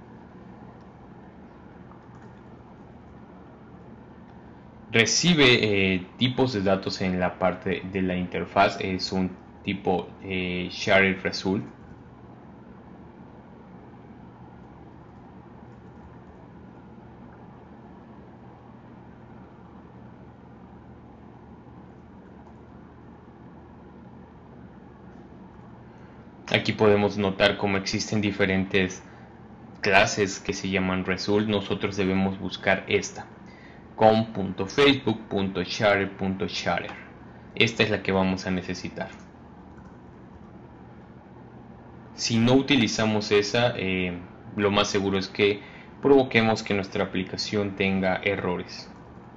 Recibe eh, tipos de datos en la parte de la interfaz. Es un tipo eh, Shared Result. Aquí podemos notar cómo existen diferentes clases que se llaman result. Nosotros debemos buscar esta, com.facebook.share.sharer. Esta es la que vamos a necesitar. Si no utilizamos esa, eh, lo más seguro es que provoquemos que nuestra aplicación tenga errores.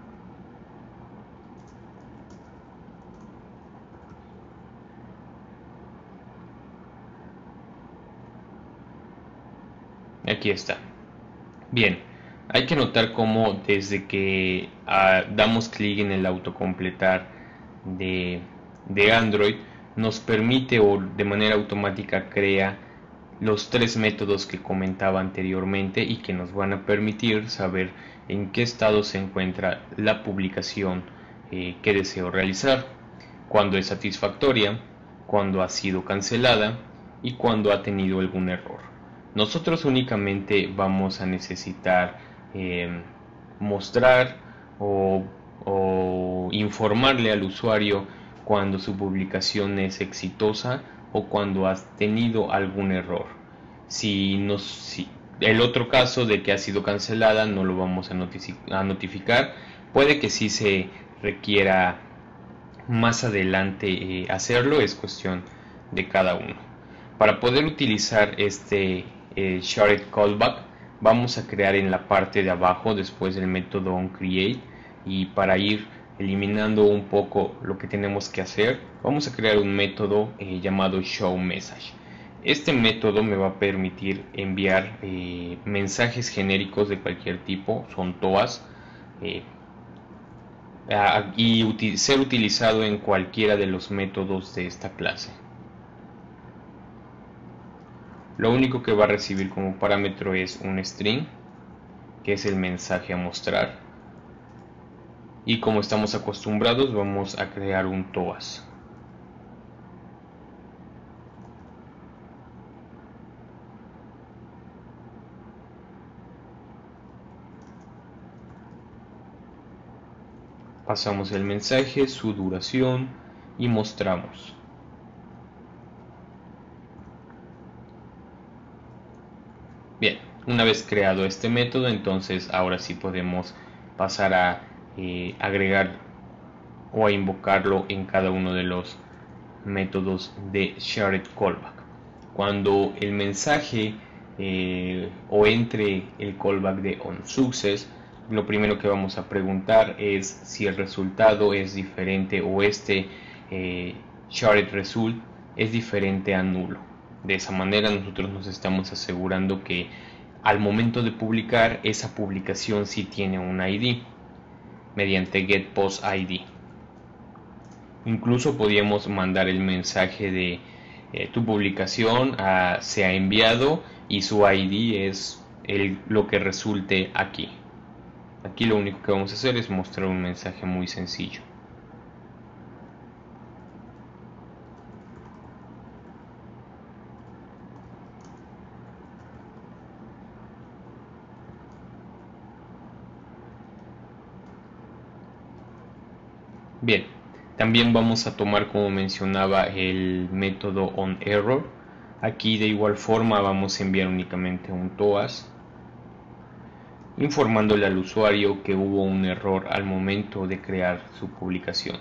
Aquí está. Bien, hay que notar cómo desde que uh, damos clic en el autocompletar de, de Android, nos permite o de manera automática crea los tres métodos que comentaba anteriormente, y que nos van a permitir saber en qué estado se encuentra la publicación eh, que deseo realizar, cuando es satisfactoria, cuando ha sido cancelada y cuando ha tenido algún error. Nosotros únicamente vamos a necesitar eh, mostrar o, o informarle al usuario cuando su publicación es exitosa o cuando has tenido algún error. Si, nos, si el otro caso de que ha sido cancelada no lo vamos a, a notificar, puede que sí se requiera más adelante eh, hacerlo, es cuestión de cada uno. Para poder utilizar este eh, Shared Callback, vamos a crear en la parte de abajo, después del método onCreate, y para ir eliminando un poco lo que tenemos que hacer, vamos a crear un método eh, llamado ShowMessage. Este método me va a permitir enviar eh, mensajes genéricos de cualquier tipo, son T O As, eh, y uti- ser utilizado en cualquiera de los métodos de esta clase. Lo único que va a recibir como parámetro es un string, que es el mensaje a mostrar, y como estamos acostumbrados vamos a crear un T O A S. Pasamos el mensaje, su duración y mostramos. Bien, una vez creado este método, entonces ahora sí podemos pasar a eh, agregar o a invocarlo en cada uno de los métodos de Shared Callback. Cuando el mensaje eh, o entre el callback de onSuccess, lo primero que vamos a preguntar es si el resultado es diferente o este eh, Shared Result es diferente a nulo. De esa manera nosotros nos estamos asegurando que al momento de publicar, esa publicación sí tiene un I D mediante getPostID. Incluso podríamos mandar el mensaje de eh, tu publicación a, se ha enviado y su I D es el, lo que resulte aquí. Aquí lo único que vamos a hacer es mostrar un mensaje muy sencillo. Bien, también vamos a tomar, como mencionaba, el método onError. Aquí de igual forma vamos a enviar únicamente un TOAS, informándole al usuario que hubo un error al momento de crear su publicación.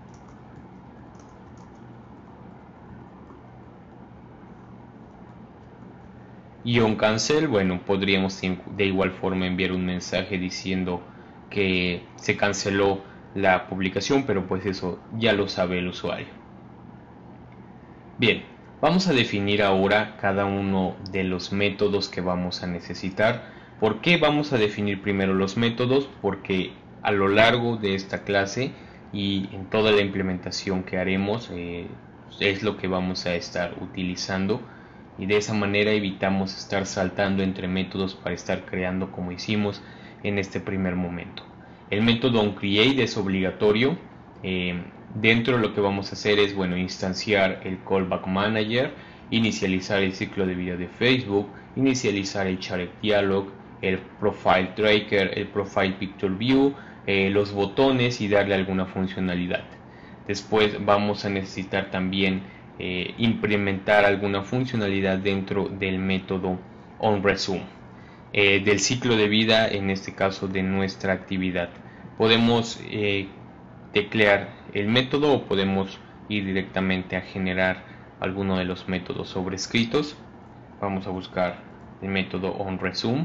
Y onCancel, bueno, podríamos de igual forma enviar un mensaje diciendo que se canceló la publicación, pero pues eso ya lo sabe el usuario. Bien, vamos a definir ahora cada uno de los métodos que vamos a necesitar. ¿Por qué vamos a definir primero los métodos? Porque a lo largo de esta clase y en toda la implementación que haremos eh, es lo que vamos a estar utilizando, y de esa manera evitamos estar saltando entre métodos para estar creando como hicimos en este primer momento. El método onCreate es obligatorio. Eh, dentro de lo que vamos a hacer es, bueno, instanciar el Callback Manager, inicializar el ciclo de vida de Facebook, inicializar el Chat Dialog, el Profile Tracker, el Profile Picture View, eh, los botones y darle alguna funcionalidad. Después vamos a necesitar también eh, implementar alguna funcionalidad dentro del método onResume. Eh, del ciclo de vida, en este caso de nuestra actividad. Podemos eh, teclear el método o podemos ir directamente a generar alguno de los métodos sobrescritos. Vamos a buscar el método onResume.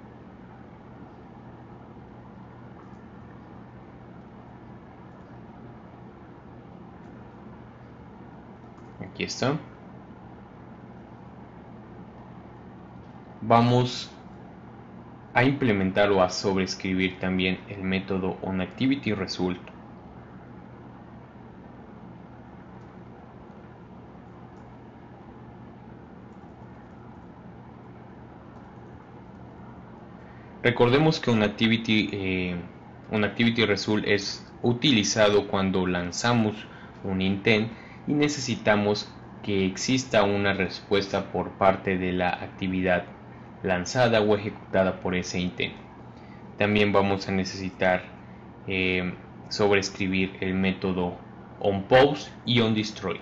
Aquí está. Vamos a implementar o a sobreescribir también el método onActivityResult. Recordemos que onActivity, eh, onActivityResult es utilizado cuando lanzamos un intent y necesitamos que exista una respuesta por parte de la actividad lanzada o ejecutada por ese intent. También vamos a necesitar eh, sobreescribir el método onPost y onDestroy.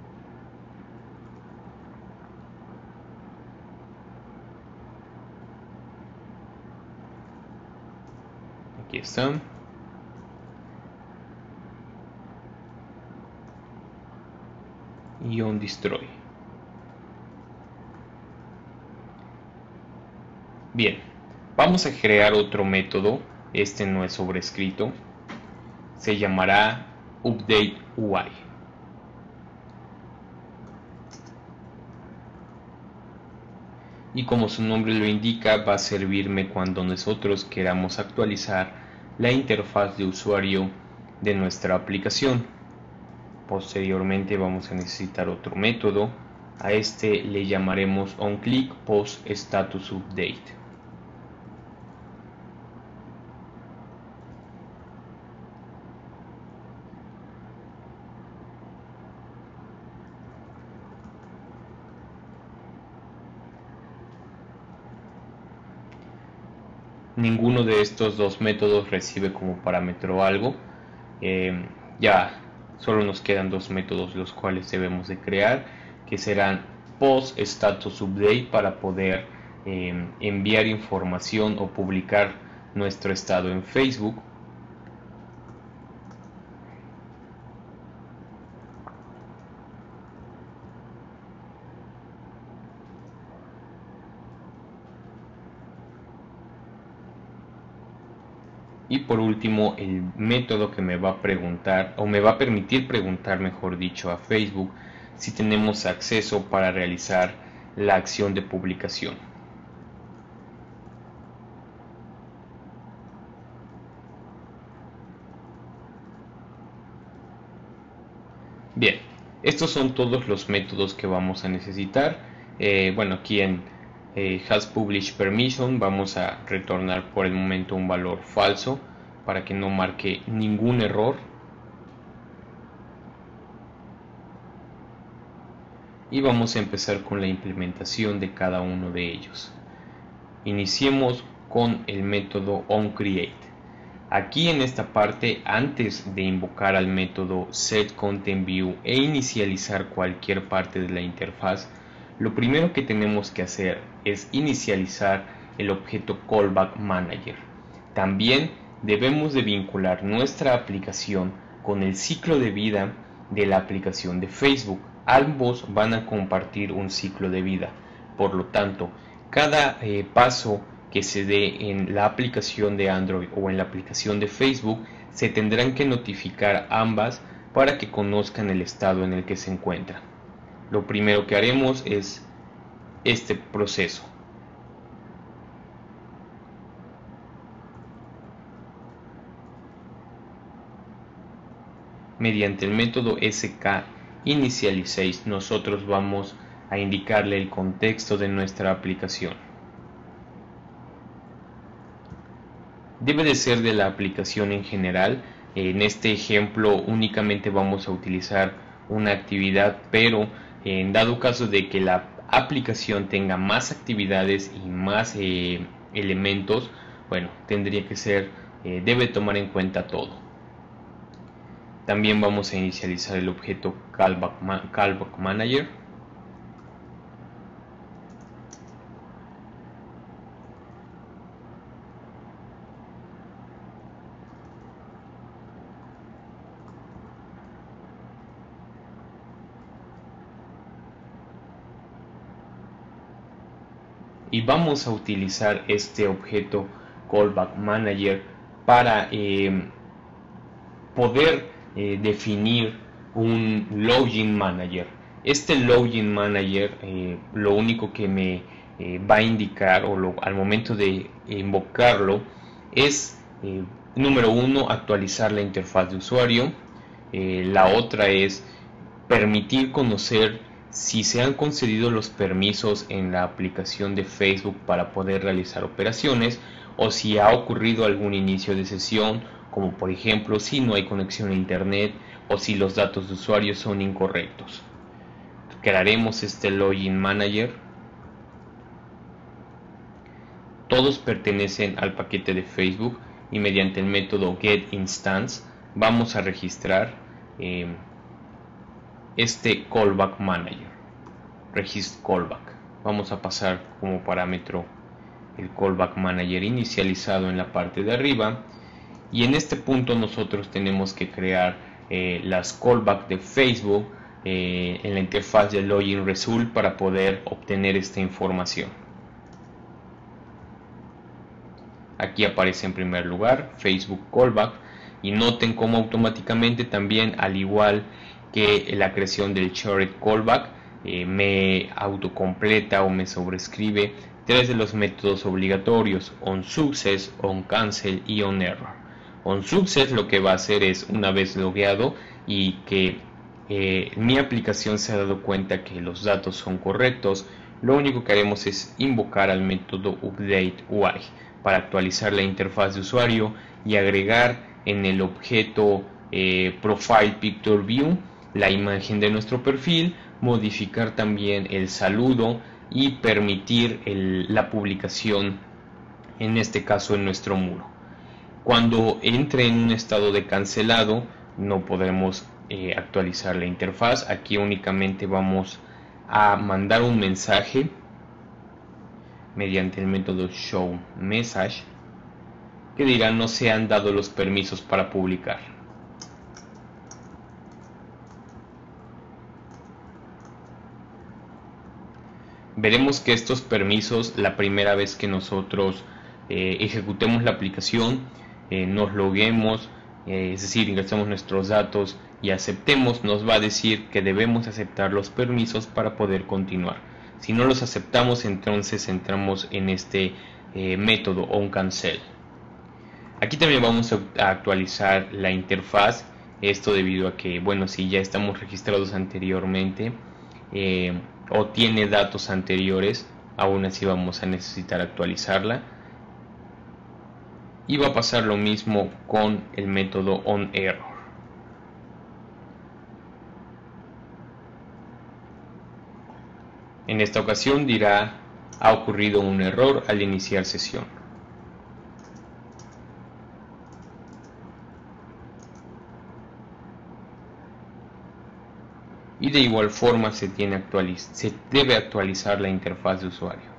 Aquí están. Y onDestroy. Bien, vamos a crear otro método. Este no es sobrescrito. Se llamará UpdateUI. Y como su nombre lo indica, va a servirme cuando nosotros queramos actualizar la interfaz de usuario de nuestra aplicación. Posteriormente vamos a necesitar otro método. A este le llamaremos onClickPostStatusUpdate. Ninguno de estos dos métodos recibe como parámetro algo. Eh, ya solo nos quedan dos métodos los cuales debemos de crear, que serán PostStatusUpdate para poder eh, enviar información o publicar nuestro estado en Facebook, y por último el método que me va a preguntar o me va a permitir preguntar, mejor dicho, a Facebook si tenemos acceso para realizar la acción de publicación. Bien, estos son todos los métodos que vamos a necesitar. Eh, bueno, aquí en eh, has published permission vamos a retornar por el momento un valor falso para que no marque ningún error. Y vamos a empezar con la implementación de cada uno de ellos. Iniciemos con el método onCreate. Aquí en esta parte, antes de invocar al método setContentView e inicializar cualquier parte de la interfaz, lo primero que tenemos que hacer es inicializar el objeto callbackManager. También debemos de vincular nuestra aplicación con el ciclo de vida de la aplicación de Facebook. Ambos van a compartir un ciclo de vida, por lo tanto, cada eh, paso que se dé en la aplicación de Android o en la aplicación de Facebook se tendrán que notificar ambas para que conozcan el estado en el que se encuentra. Lo primero que haremos es este proceso. Mediante el método skInitialize nosotros vamos a indicarle el contexto de nuestra aplicación. Debe de ser de la aplicación en general. En este ejemplo únicamente vamos a utilizar una actividad, pero en dado caso de que la aplicación tenga más actividades y más eh, elementos, bueno, tendría que ser, eh, debe tomar en cuenta todo. También vamos a inicializar el objeto callbackManager. Y vamos a utilizar este objeto callbackManager para eh, poder eh, definir un login manager. Este login manager eh, lo único que me eh, va a indicar o lo, al momento de invocarlo es eh, número uno, actualizar la interfaz de usuario. Eh, la otra es permitir conocer si se han concedido los permisos en la aplicación de Facebook para poder realizar operaciones, o si ha ocurrido algún inicio de sesión, como por ejemplo si no hay conexión a internet o si los datos de usuario son incorrectos. Crearemos este login manager. Todos pertenecen al paquete de Facebook y mediante el método getInstance vamos a registrar eh, este callback manager, regist callback. Vamos a pasar como parámetro el callback manager inicializado en la parte de arriba, y en este punto nosotros tenemos que crear eh, las callback de Facebook eh, en la interfaz de login result para poder obtener esta información. Aquí aparece en primer lugar Facebook callback, y noten cómo automáticamente también, al igual que la creación del shared callback, eh, me autocompleta o me sobrescribe tres de los métodos obligatorios: onSuccess, onCancel y onError. OnSuccess lo que va a hacer es, una vez logueado y que eh, mi aplicación se ha dado cuenta que los datos son correctos, lo único que haremos es invocar al método updateUI para actualizar la interfaz de usuario y agregar en el objeto eh, profile picture view la imagen de nuestro perfil, modificar también el saludo y permitir el, la publicación, en este caso en nuestro muro. Cuando entre en un estado de cancelado no podremos eh, actualizar la interfaz. Aquí únicamente vamos a mandar un mensaje mediante el método showMessage que dirá: no se han dado los permisos para publicar. Veremos que estos permisos, la primera vez que nosotros eh, ejecutemos la aplicación, eh, nos loguemos, eh, es decir, ingresamos nuestros datos y aceptemos, nos va a decir que debemos aceptar los permisos para poder continuar. Si no los aceptamos, entonces entramos en este eh, método onCancel. Aquí también vamos a actualizar la interfaz Esto debido a que, bueno, si ya estamos registrados anteriormente eh, o tiene datos anteriores, aún así vamos a necesitar actualizarla. Y va a pasar lo mismo con el método onError. En esta ocasión dirá: ha ocurrido un error al iniciar sesión. Y de igual forma se, tiene actualiz- se debe actualizar la interfaz de usuario.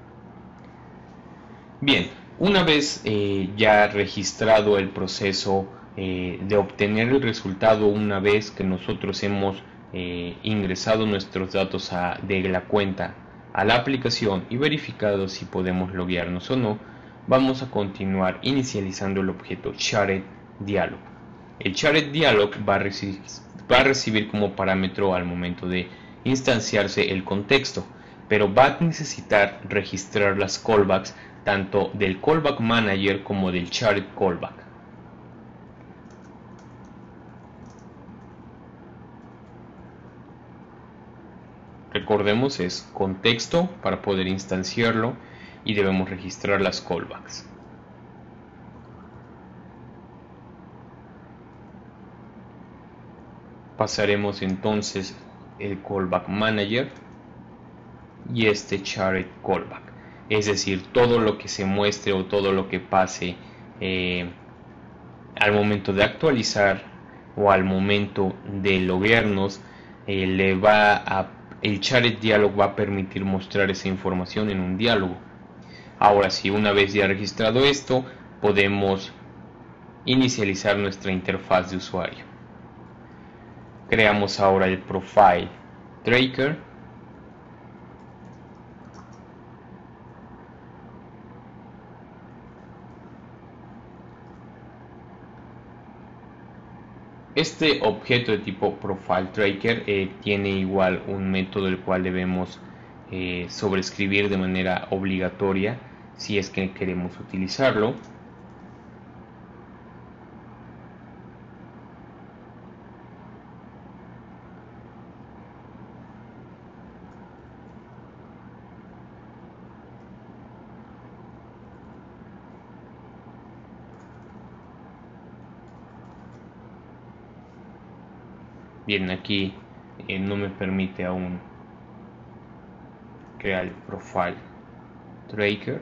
Bien, una vez eh, ya registrado el proceso eh, de obtener el resultado, una vez que nosotros hemos eh, ingresado nuestros datos a, de la cuenta a la aplicación y verificado si podemos loguearnos o no, vamos a continuar inicializando el objeto SharedDialog. El SharedDialog va a recibir va a recibir como parámetro al momento de instanciarse el contexto, pero va a necesitar registrar las callbacks tanto del callback manager como del shared callback. Recordemos, es contexto para poder instanciarlo y debemos registrar las callbacks. Pasaremos entonces el callback manager y este shared callback, es decir, todo lo que se muestre o todo lo que pase eh, al momento de actualizar o al momento de loguearnos, eh, le va a, el SharedDialog va a permitir mostrar esa información en un diálogo. Ahora sí, una vez ya registrado esto, podemos inicializar nuestra interfaz de usuario. Creamos ahora el profile tracker. Este objeto de tipo profile tracker eh, tiene igual un método el cual debemos eh, sobreescribir de manera obligatoria si es que queremos utilizarlo. Bien, aquí eh, no me permite aún crear el profile tracker.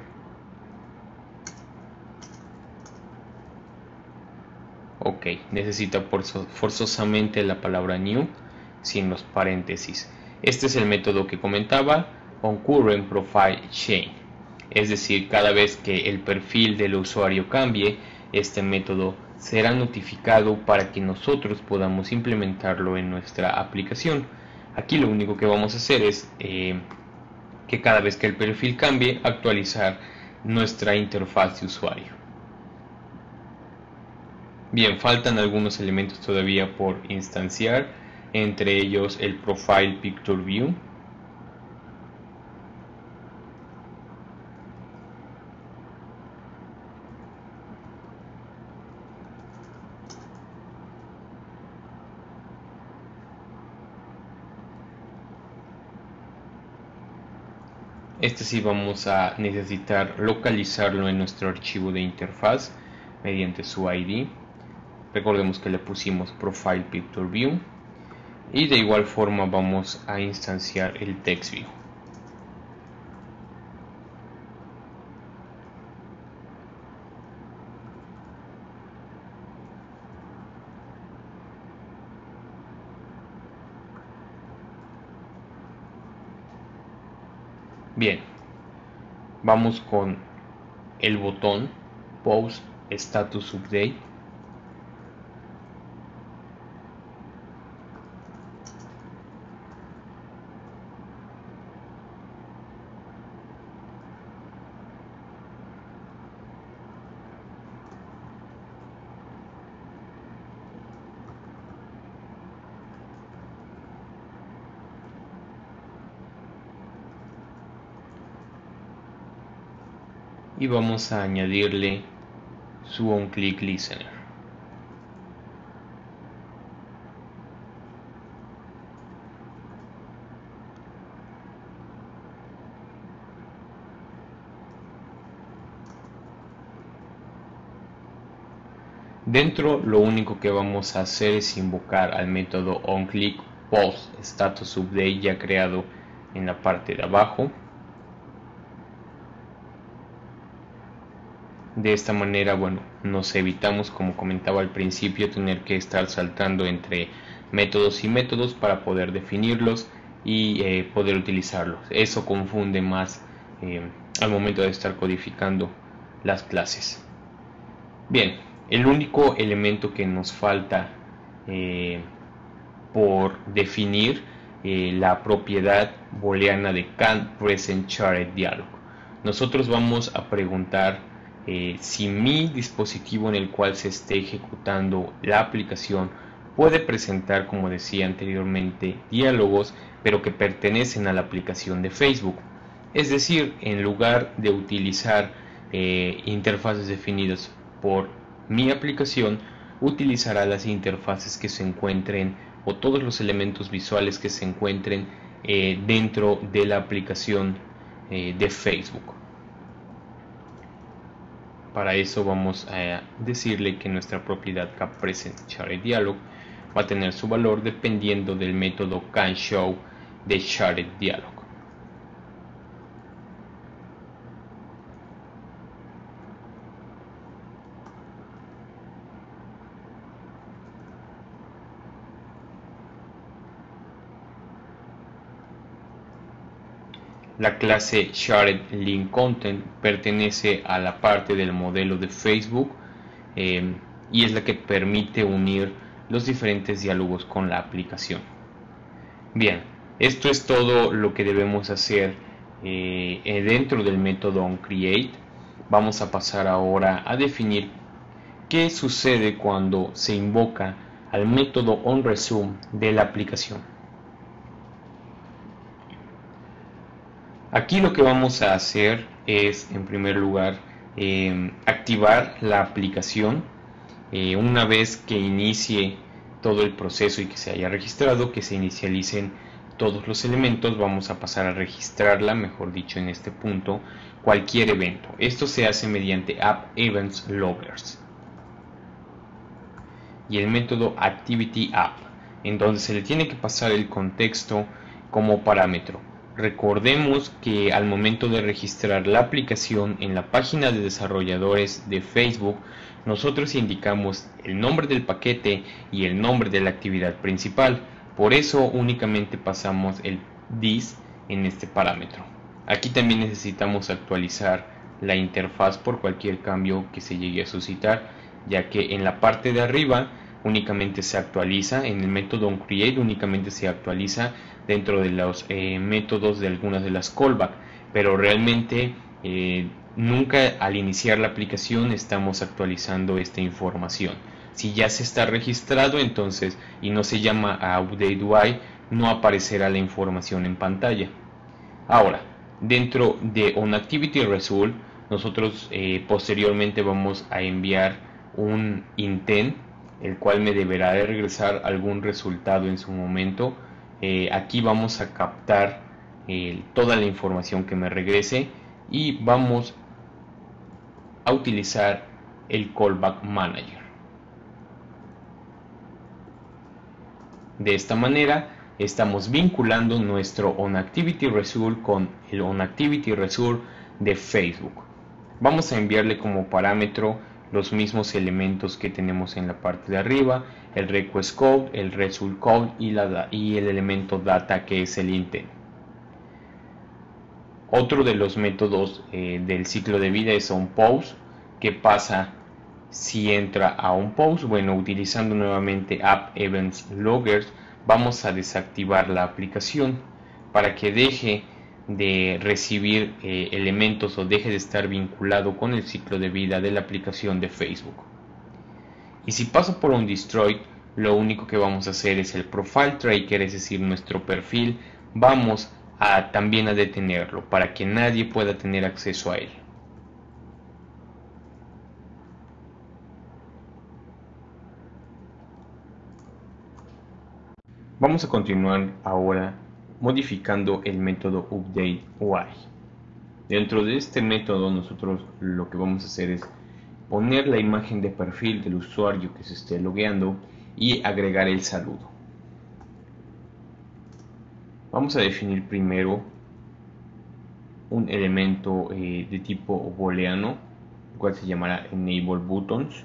Ok, necesita forzosamente la palabra new sin los paréntesis. Este es el método que comentaba, onCurrentProfileChain. Es decir, cada vez que el perfil del usuario cambie, este método será notificado para que nosotros podamos implementarlo en nuestra aplicación. Aquí lo único que vamos a hacer es eh, que cada vez que el perfil cambie, actualizar nuestra interfaz de usuario. Bien, faltan algunos elementos todavía por instanciar, entre ellos el Profile Picture View. Este sí vamos a necesitar localizarlo en nuestro archivo de interfaz mediante su I D. Recordemos que le pusimos Profile Picture View. Y de igual forma vamos a instanciar el Text View. Bien, vamos con el botón Post Status Update. Y vamos a añadirle su OnClick Listener. Dentro lo único que vamos a hacer es invocar al método onClickPostStatusUpdate ya creado en la parte de abajo. De esta manera, bueno, nos evitamos, como comentaba al principio, tener que estar saltando entre métodos y métodos para poder definirlos y eh, poder utilizarlos. Eso confunde más eh, al momento de estar codificando las clases. Bien, el único elemento que nos falta eh, por definir eh, la propiedad booleana de canPresentSharedDialog. Nosotros vamos a preguntar eh, si mi dispositivo en el cual se esté ejecutando la aplicación puede presentar, como decía anteriormente, diálogos, pero que pertenecen a la aplicación de Facebook. Es decir, en lugar de utilizar eh, interfaces definidas por mi aplicación, utilizará las interfaces que se encuentren o todos los elementos visuales que se encuentren eh, dentro de la aplicación eh, de Facebook. Para eso vamos a decirle que nuestra propiedad canPresentSharedDialog va a tener su valor dependiendo del método canShow de SharedDialog. La clase SharedLinkContent pertenece a la parte del modelo de Facebook eh, y es la que permite unir los diferentes diálogos con la aplicación. Bien, esto es todo lo que debemos hacer eh, dentro del método onCreate. Vamos a pasar ahora a definir qué sucede cuando se invoca al método onResume de la aplicación. Aquí lo que vamos a hacer es, en primer lugar, eh, activar la aplicación eh, una vez que inicie todo el proceso y que se haya registrado, que se inicialicen todos los elementos. Vamos a pasar a registrarla, mejor dicho, en este punto, cualquier evento. Esto se hace mediante AppEventsLoggers y el método ActivityApp, en donde se le tiene que pasar el contexto como parámetro. Recordemos que al momento de registrar la aplicación en la página de desarrolladores de Facebook, nosotros indicamos el nombre del paquete y el nombre de la actividad principal. Por eso únicamente pasamos el this en este parámetro. Aquí también necesitamos actualizar la interfaz por cualquier cambio que se llegue a suscitar, ya que en la parte de arriba únicamente se actualiza, en el método onCreate únicamente se actualiza dentro de los eh, métodos de algunas de las callback, pero realmente eh, nunca al iniciar la aplicación estamos actualizando esta información. Si ya se está registrado entonces y no se llama a UpdateUI, no aparecerá la información en pantalla. Ahora, dentro de onActivityResult, nosotros eh, posteriormente vamos a enviar un intent, el cual me deberá de regresar algún resultado en su momento. Eh, aquí vamos a captar eh, toda la información que me regrese y vamos a utilizar el Callback Manager. De esta manera estamos vinculando nuestro onActivityResult con el onActivityResult de Facebook. Vamos a enviarle como parámetro los mismos elementos que tenemos en la parte de arriba, el request code, el result code y, la, y el elemento data, que es el intent. Otro de los métodos eh, del ciclo de vida es onPost. ¿Qué pasa si entra a onPost? Bueno, utilizando nuevamente AppEventsLoggers vamos a desactivar la aplicación para que deje de recibir eh, elementos o deje de estar vinculado con el ciclo de vida de la aplicación de Facebook. Y si paso por onDestroy, lo único que vamos a hacer es el profile tracker, es decir, nuestro perfil, vamos a también a detenerlo para que nadie pueda tener acceso a él. Vamos a continuar ahora modificando el método UpdateUI. Dentro de este método nosotros lo que vamos a hacer es poner la imagen de perfil del usuario que se esté logueando y agregar el saludo. Vamos a definir primero un elemento eh, de tipo booleano, el cual se llamará enable buttons.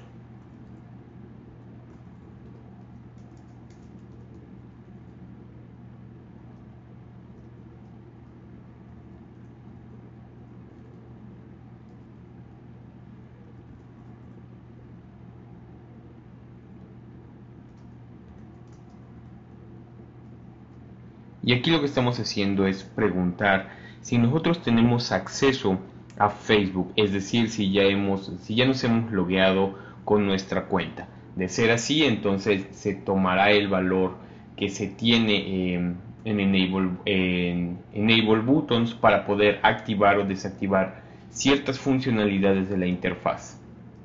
Y aquí lo que estamos haciendo es preguntar si nosotros tenemos acceso a Facebook, es decir, si ya, hemos, si ya nos hemos logueado con nuestra cuenta. De ser así, entonces se tomará el valor que se tiene eh, en, enable, en Enable Buttons para poder activar o desactivar ciertas funcionalidades de la interfaz.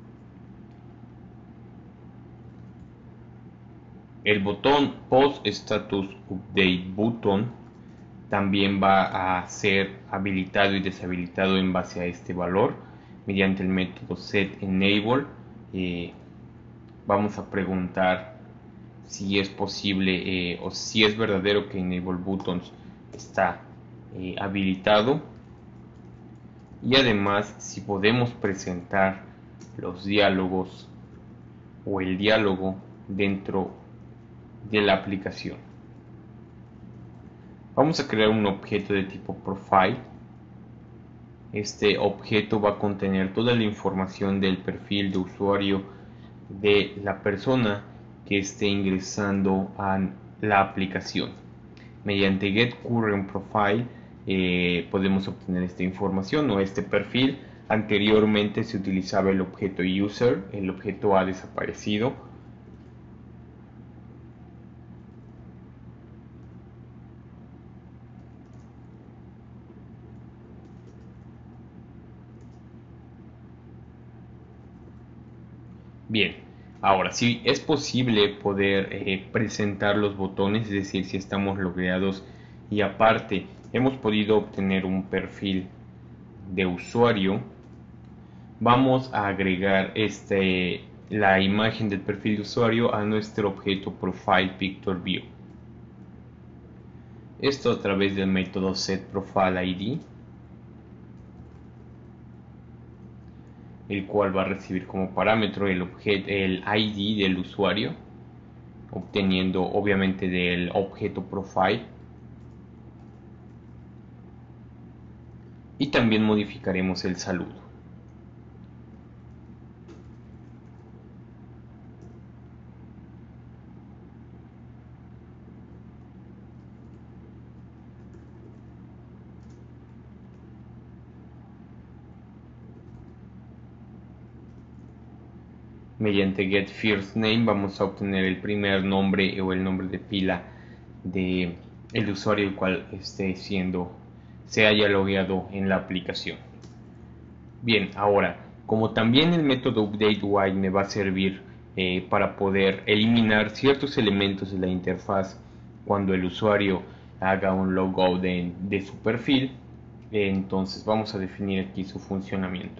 El botón Post Status Update Button también va a ser habilitado y deshabilitado en base a este valor mediante el método setEnable. Eh, vamos a preguntar si es posible eh, o si es verdadero que Enable Buttons está eh, habilitado, y además si podemos presentar los diálogos o el diálogo dentro de la aplicación. Vamos a crear un objeto de tipo profile. Este objeto va a contener toda la información del perfil de usuario de la persona que esté ingresando a la aplicación. Mediante getCurrentProfile eh, podemos obtener esta información o este perfil. Anteriormente se utilizaba el objeto user, el objeto ha desaparecido. Bien, ahora sí es posible poder eh, presentar los botones, es decir, si estamos logueados y aparte hemos podido obtener un perfil de usuario, vamos a agregar este, la imagen del perfil de usuario a nuestro objeto Profile Picture View. Esto a través del método setProfileID, el cual va a recibir como parámetro el, objeto, el I D del usuario, obteniendo obviamente del objeto profile, y también modificaremos el saludo. Mediante getFirstName vamos a obtener el primer nombre o el nombre de pila de el usuario el cual esté siendo se haya logueado en la aplicación. Bien, ahora como también el método UpdateUI me va a servir eh, para poder eliminar ciertos elementos de la interfaz cuando el usuario haga un logout de, de su perfil, eh, entonces vamos a definir aquí su funcionamiento.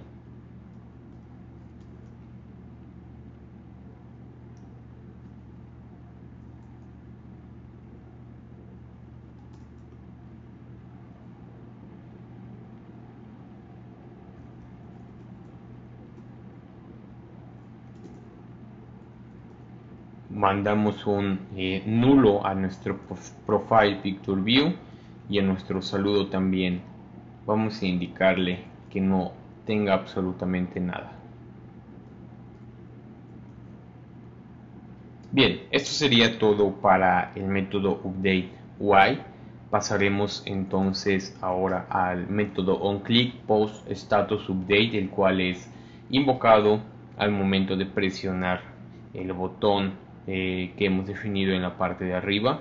Mandamos un eh, nulo a nuestro profile picture view y a nuestro saludo también vamos a indicarle que no tenga absolutamente nada. Bien, esto sería todo para el método UpdateUI. Pasaremos entonces ahora al método onClickPostStatusUpdate, el cual es invocado al momento de presionar el botón eh, que hemos definido en la parte de arriba,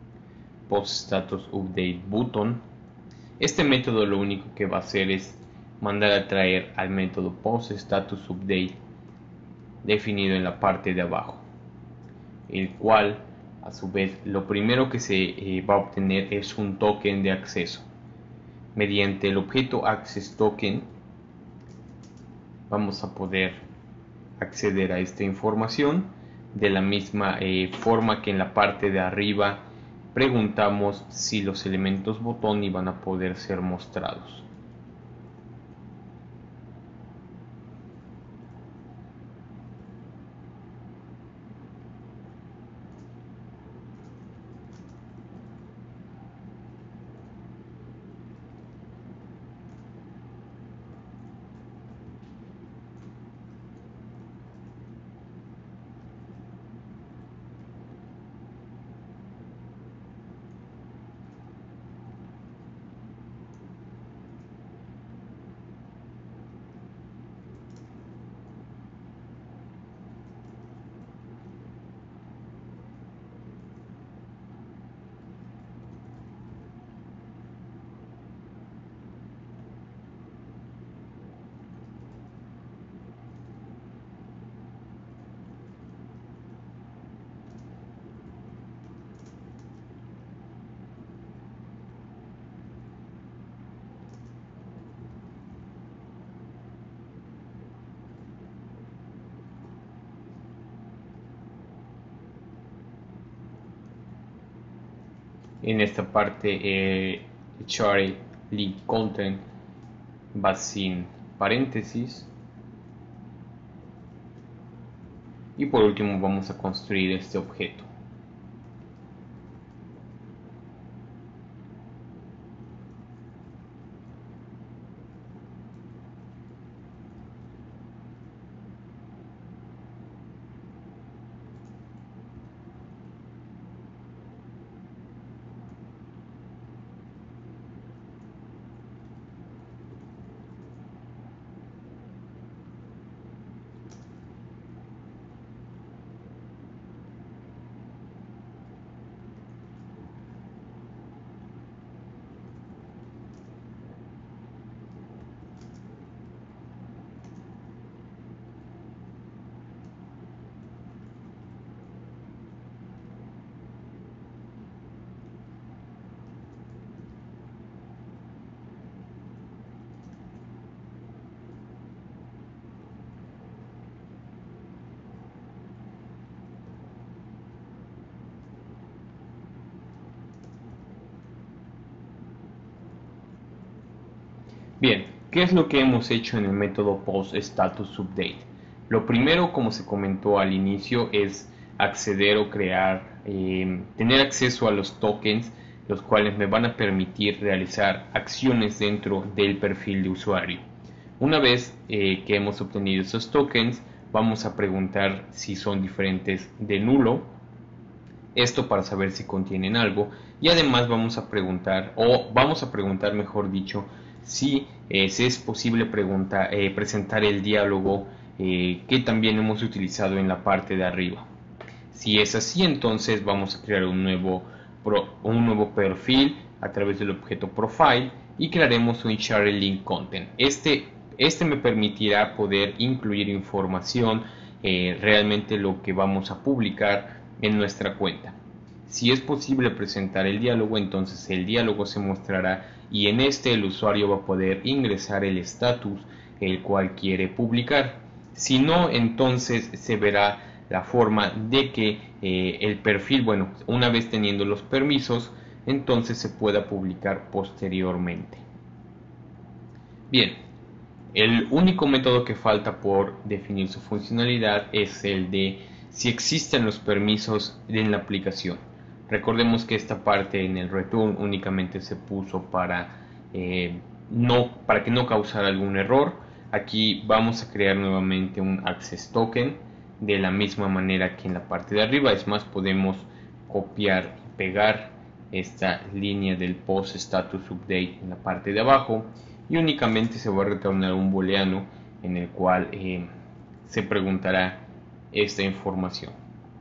PostStatusUpdateButton. Este método lo único que va a hacer es mandar a traer al método PostStatusUpdate definido en la parte de abajo, el cual a su vez lo primero que se eh, va a obtener es un token de acceso. Mediante el objeto AccessToken vamos a poder acceder a esta información de la misma eh, forma que en la parte de arriba preguntamos si los elementos botón iban a poder ser mostrados. En esta parte eh, Share Link Content va sin paréntesis, y por último vamos a construir este objeto. Bien, ¿qué es lo que hemos hecho en el método PostStatusUpdate? Lo primero, como se comentó al inicio, es acceder o crear, eh, tener acceso a los tokens, los cuales me van a permitir realizar acciones dentro del perfil de usuario. Una vez eh, que hemos obtenido esos tokens, vamos a preguntar si son diferentes de nulo, esto para saber si contienen algo, y además vamos a preguntar, o vamos a preguntar mejor dicho, si eh, si es posible pregunta, eh, presentar el diálogo eh, que también hemos utilizado en la parte de arriba. Si es así, entonces vamos a crear un nuevo, pro, un nuevo perfil a través del objeto profile y crearemos un share link content. Este, este me permitirá poder incluir información, eh, realmente lo que vamos a publicar en nuestra cuenta. Si es posible presentar el diálogo, entonces el diálogo se mostrará y en este el usuario va a poder ingresar el estatus el cual quiere publicar. Si no, entonces se verá la forma de que eh, el perfil, bueno, una vez teniendo los permisos, entonces se pueda publicar posteriormente. Bien, el único método que falta por definir su funcionalidad es el de si existen los permisos en la aplicación. Recordemos que esta parte en el return únicamente se puso para, eh, no, para que no causara algún error. Aquí vamos a crear nuevamente un access token de la misma manera que en la parte de arriba. Es más, podemos copiar y pegar esta línea del post status update en la parte de abajo y únicamente se va a retornar un booleano en el cual eh, se preguntará esta información.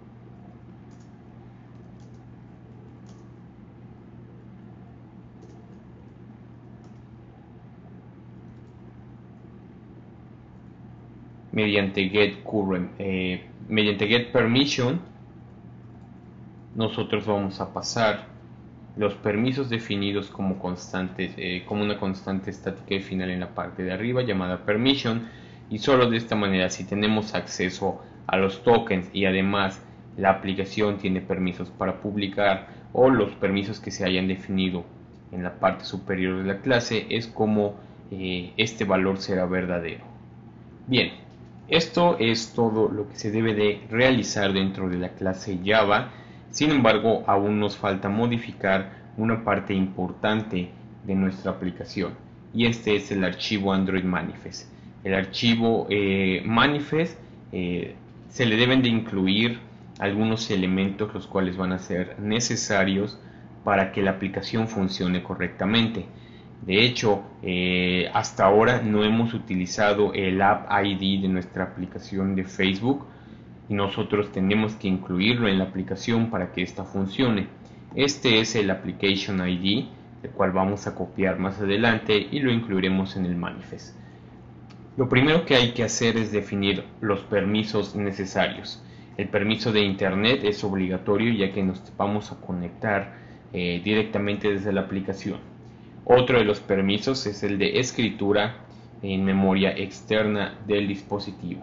Mediante get current, eh, mediante get permission, nosotros vamos a pasar los permisos definidos como constantes, eh, como una constante estática y final en la parte de arriba llamada permission, y solo de esta manera, si tenemos acceso a los tokens y además la aplicación tiene permisos para publicar o los permisos que se hayan definido en la parte superior de la clase, es como eh, este valor será verdadero. Bien, esto es todo lo que se debe de realizar dentro de la clase Java. Sin embargo, aún nos falta modificar una parte importante de nuestra aplicación, y este es el archivo Android Manifest. El archivo eh, Manifest eh, se le deben de incluir algunos elementos los cuales van a ser necesarios para que la aplicación funcione correctamente. De hecho, eh, hasta ahora no hemos utilizado el App I D de nuestra aplicación de Facebook y nosotros tenemos que incluirlo en la aplicación para que esta funcione. Este es el Application I D, el cual vamos a copiar más adelante y lo incluiremos en el manifest. Lo primero que hay que hacer es definir los permisos necesarios. El permiso de internet es obligatorio, ya que nos vamos a conectar eh, directamente desde la aplicación. Otro de los permisos es el de escritura en memoria externa del dispositivo.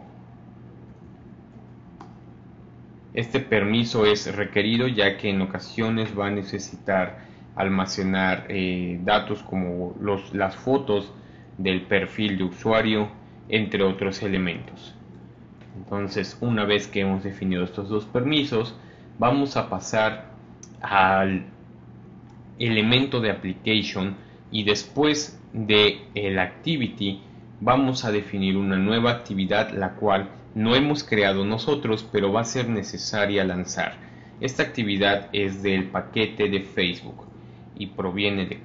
Este permiso es requerido ya que en ocasiones va a necesitar almacenar eh, datos como los, las fotos del perfil de usuario, entre otros elementos. Entonces, una vez que hemos definido estos dos permisos, vamos a pasar al elemento de application y después de el activity vamos a definir una nueva actividad, la cual no hemos creado nosotros, pero va a ser necesaria lanzar. Esta actividad es del paquete de Facebook y proviene de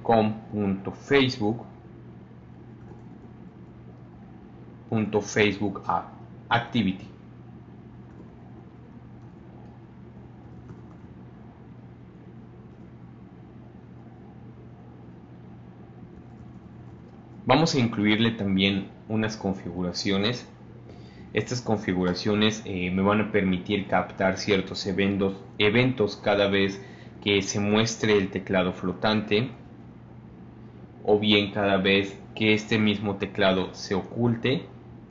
com.facebook.facebook app activity. Vamos a incluirle también unas configuraciones. Estas configuraciones eh, me van a permitir captar ciertos eventos, eventos cada vez que se muestre el teclado flotante, o bien cada vez que este mismo teclado se oculte,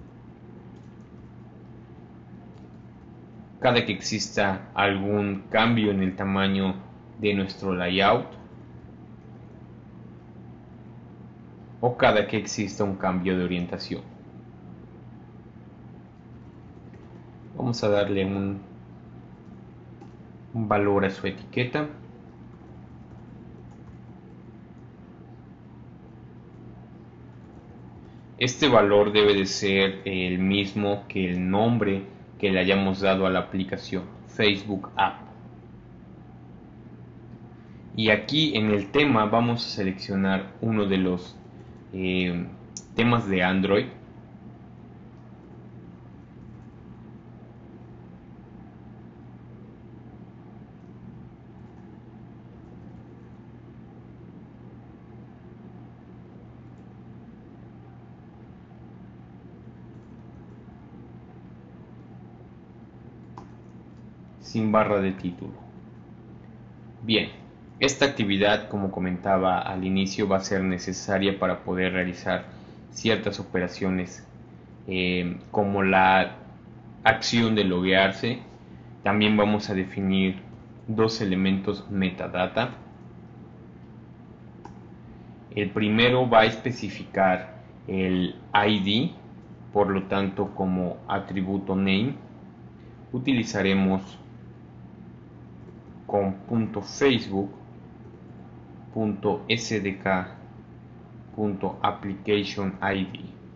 cada que exista algún cambio en el tamaño de nuestro layout, o cada que exista un cambio de orientación. Vamos a darle un, un valor a su etiqueta. Este valor debe de ser el mismo que el nombre que le hayamos dado a la aplicación, Facebook App. Y aquí en el tema vamos a seleccionar uno de los eh, temas de Android. Sin barra de título. Bien, esta actividad, como comentaba al inicio, va a ser necesaria para poder realizar ciertas operaciones eh, como la acción de loguearse. También vamos a definir dos elementos metadata. El primero va a especificar el I D, por lo tanto como atributo name utilizaremos con .facebook.sdk.applicationID.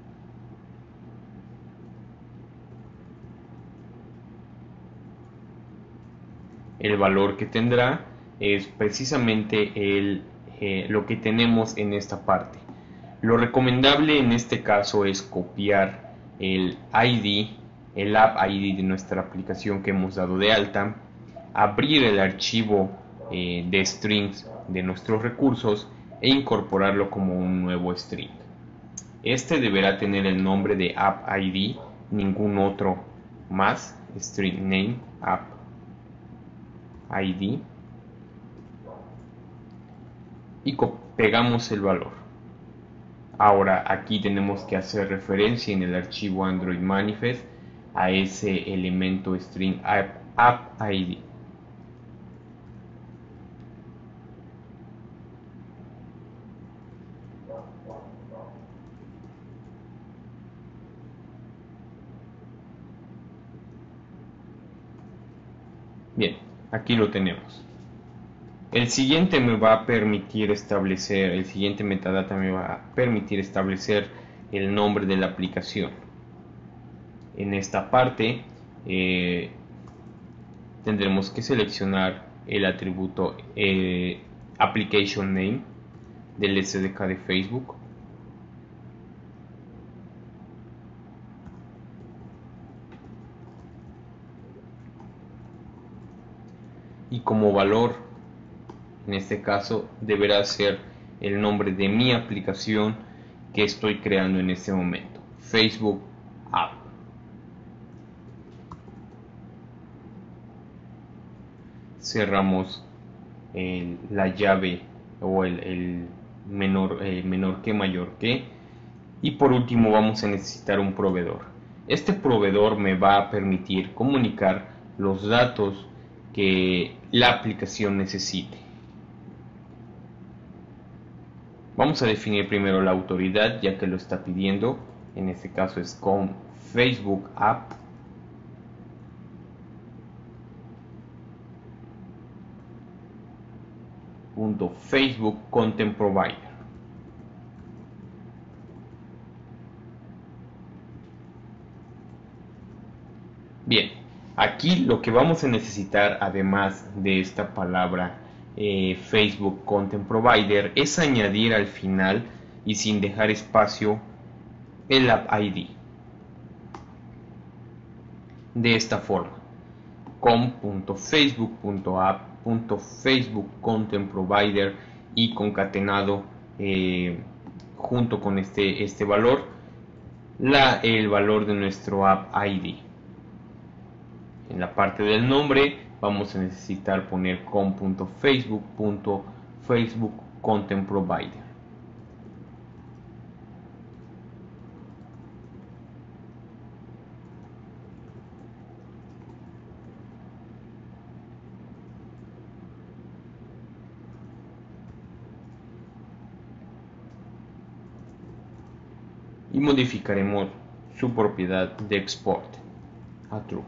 El valor que tendrá es precisamente el, eh, lo que tenemos en esta parte. Lo recomendable en este caso es copiar el I D, el App I D de nuestra aplicación que hemos dado de alta, abrir el archivo eh, de strings de nuestros recursos e incorporarlo como un nuevo string. Este deberá tener el nombre de App I D, ningún otro más, string name App I D, y pegamos el valor. Ahora aquí tenemos que hacer referencia en el archivo Android Manifest a ese elemento string app, app I D. Bien, aquí lo tenemos. El siguiente me va a permitir establecer, el siguiente metadata me va a permitir establecer el nombre de la aplicación. En esta parte eh, tendremos que seleccionar el atributo eh, Application Name del S D K de Facebook. Y como valor, en este caso, deberá ser el nombre de mi aplicación que estoy creando en este momento, Facebook App. Cerramos el, la llave o el, el menor, eh, menor que mayor que, y por último vamos a necesitar un proveedor. Este proveedor me va a permitir comunicar los datos que la aplicación necesite. Vamos a definir primero la autoridad, ya que lo está pidiendo. En este caso es con Facebook App. Punto Facebook Content Provider. Bien, aquí lo que vamos a necesitar, además de esta palabra eh, Facebook Content Provider, es añadir al final y sin dejar espacio el App I D. De esta forma, com.facebook.app.facebook Content Provider y concatenado eh, junto con este, este valor, la, el valor de nuestro App I D. En la parte del nombre vamos a necesitar poner com.facebook.facebook Content Provider. Y modificaremos su propiedad de export a true.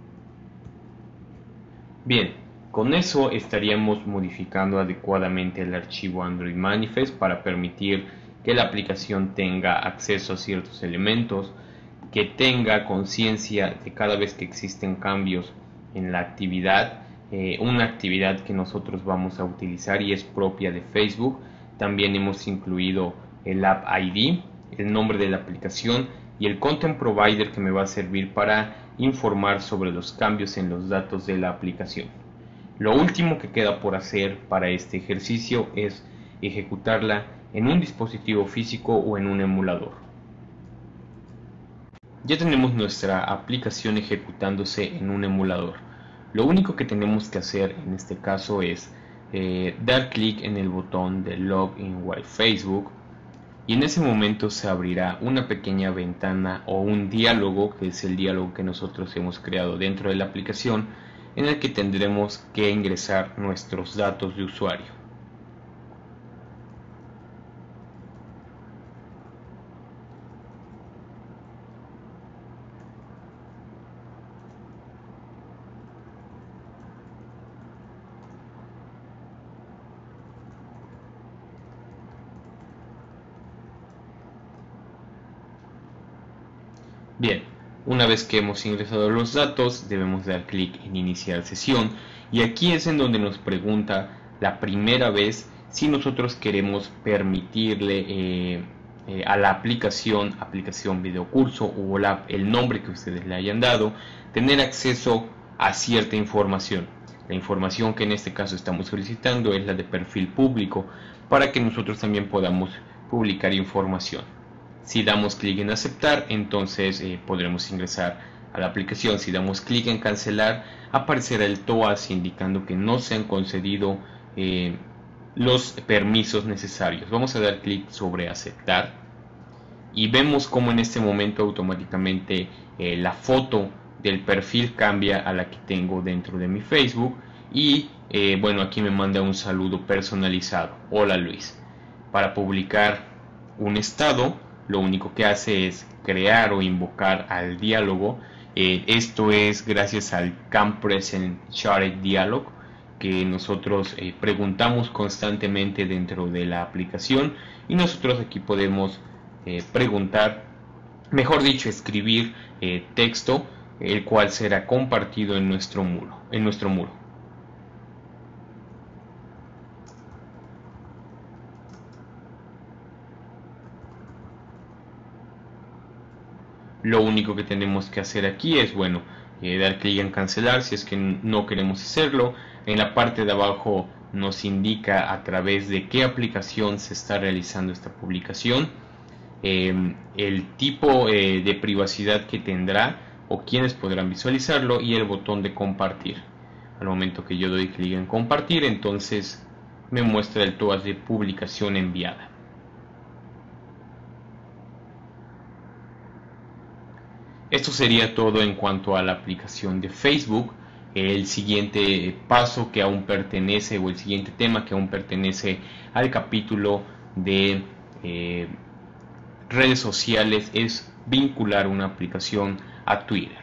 Bien, con eso estaríamos modificando adecuadamente el archivo Android Manifest para permitir que la aplicación tenga acceso a ciertos elementos, que tenga conciencia de cada vez que existen cambios en la actividad, eh, una actividad que nosotros vamos a utilizar y es propia de Facebook. También hemos incluido el App I D, el nombre de la aplicación y el Content Provider, que me va a servir para informar sobre los cambios en los datos de la aplicación. Lo último que queda por hacer para este ejercicio es ejecutarla en un dispositivo físico o en un emulador. Ya tenemos nuestra aplicación ejecutándose en un emulador. Lo único que tenemos que hacer en este caso es eh, dar clic en el botón de Login with Facebook, y en ese momento se abrirá una pequeña ventana o un diálogo, que es el diálogo que nosotros hemos creado dentro de la aplicación, en el que tendremos que ingresar nuestros datos de usuario. Bien, una vez que hemos ingresado los datos, debemos dar clic en iniciar sesión, y aquí es en donde nos pregunta la primera vez si nosotros queremos permitirle eh, eh, a la aplicación, aplicación videocurso o la, el nombre que ustedes le hayan dado, tener acceso a cierta información. La información que en este caso estamos solicitando es la de perfil público, para que nosotros también podamos publicar información. Si damos clic en aceptar, entonces eh, podremos ingresar a la aplicación. Si damos clic en cancelar, aparecerá el T O A S indicando que no se han concedido eh, los permisos necesarios. Vamos a dar clic sobre aceptar. y vemos como en este momento automáticamente eh, la foto del perfil cambia a la que tengo dentro de mi Facebook. Y eh, bueno, aquí me manda un saludo personalizado: hola Luis. Para publicar un estado, lo único que hace es crear o invocar al diálogo. Eh, esto es gracias al Can Present Shared Dialog, que nosotros eh, preguntamos constantemente dentro de la aplicación, y nosotros aquí podemos eh, preguntar, mejor dicho, escribir eh, texto, el cual será compartido en nuestro muro, en nuestro muro. Lo único que tenemos que hacer aquí es, bueno, eh, dar clic en cancelar si es que no queremos hacerlo. En la parte de abajo nos indica a través de qué aplicación se está realizando esta publicación, eh, el tipo eh, de privacidad que tendrá o quienes podrán visualizarlo, y el botón de compartir. Al momento que yo doy clic en compartir, entonces me muestra el todas de publicación enviada. Esto sería todo en cuanto a la aplicación de Facebook. El siguiente paso que aún pertenece, o el siguiente tema que aún pertenece al capítulo de eh, redes sociales, es vincular una aplicación a Twitter.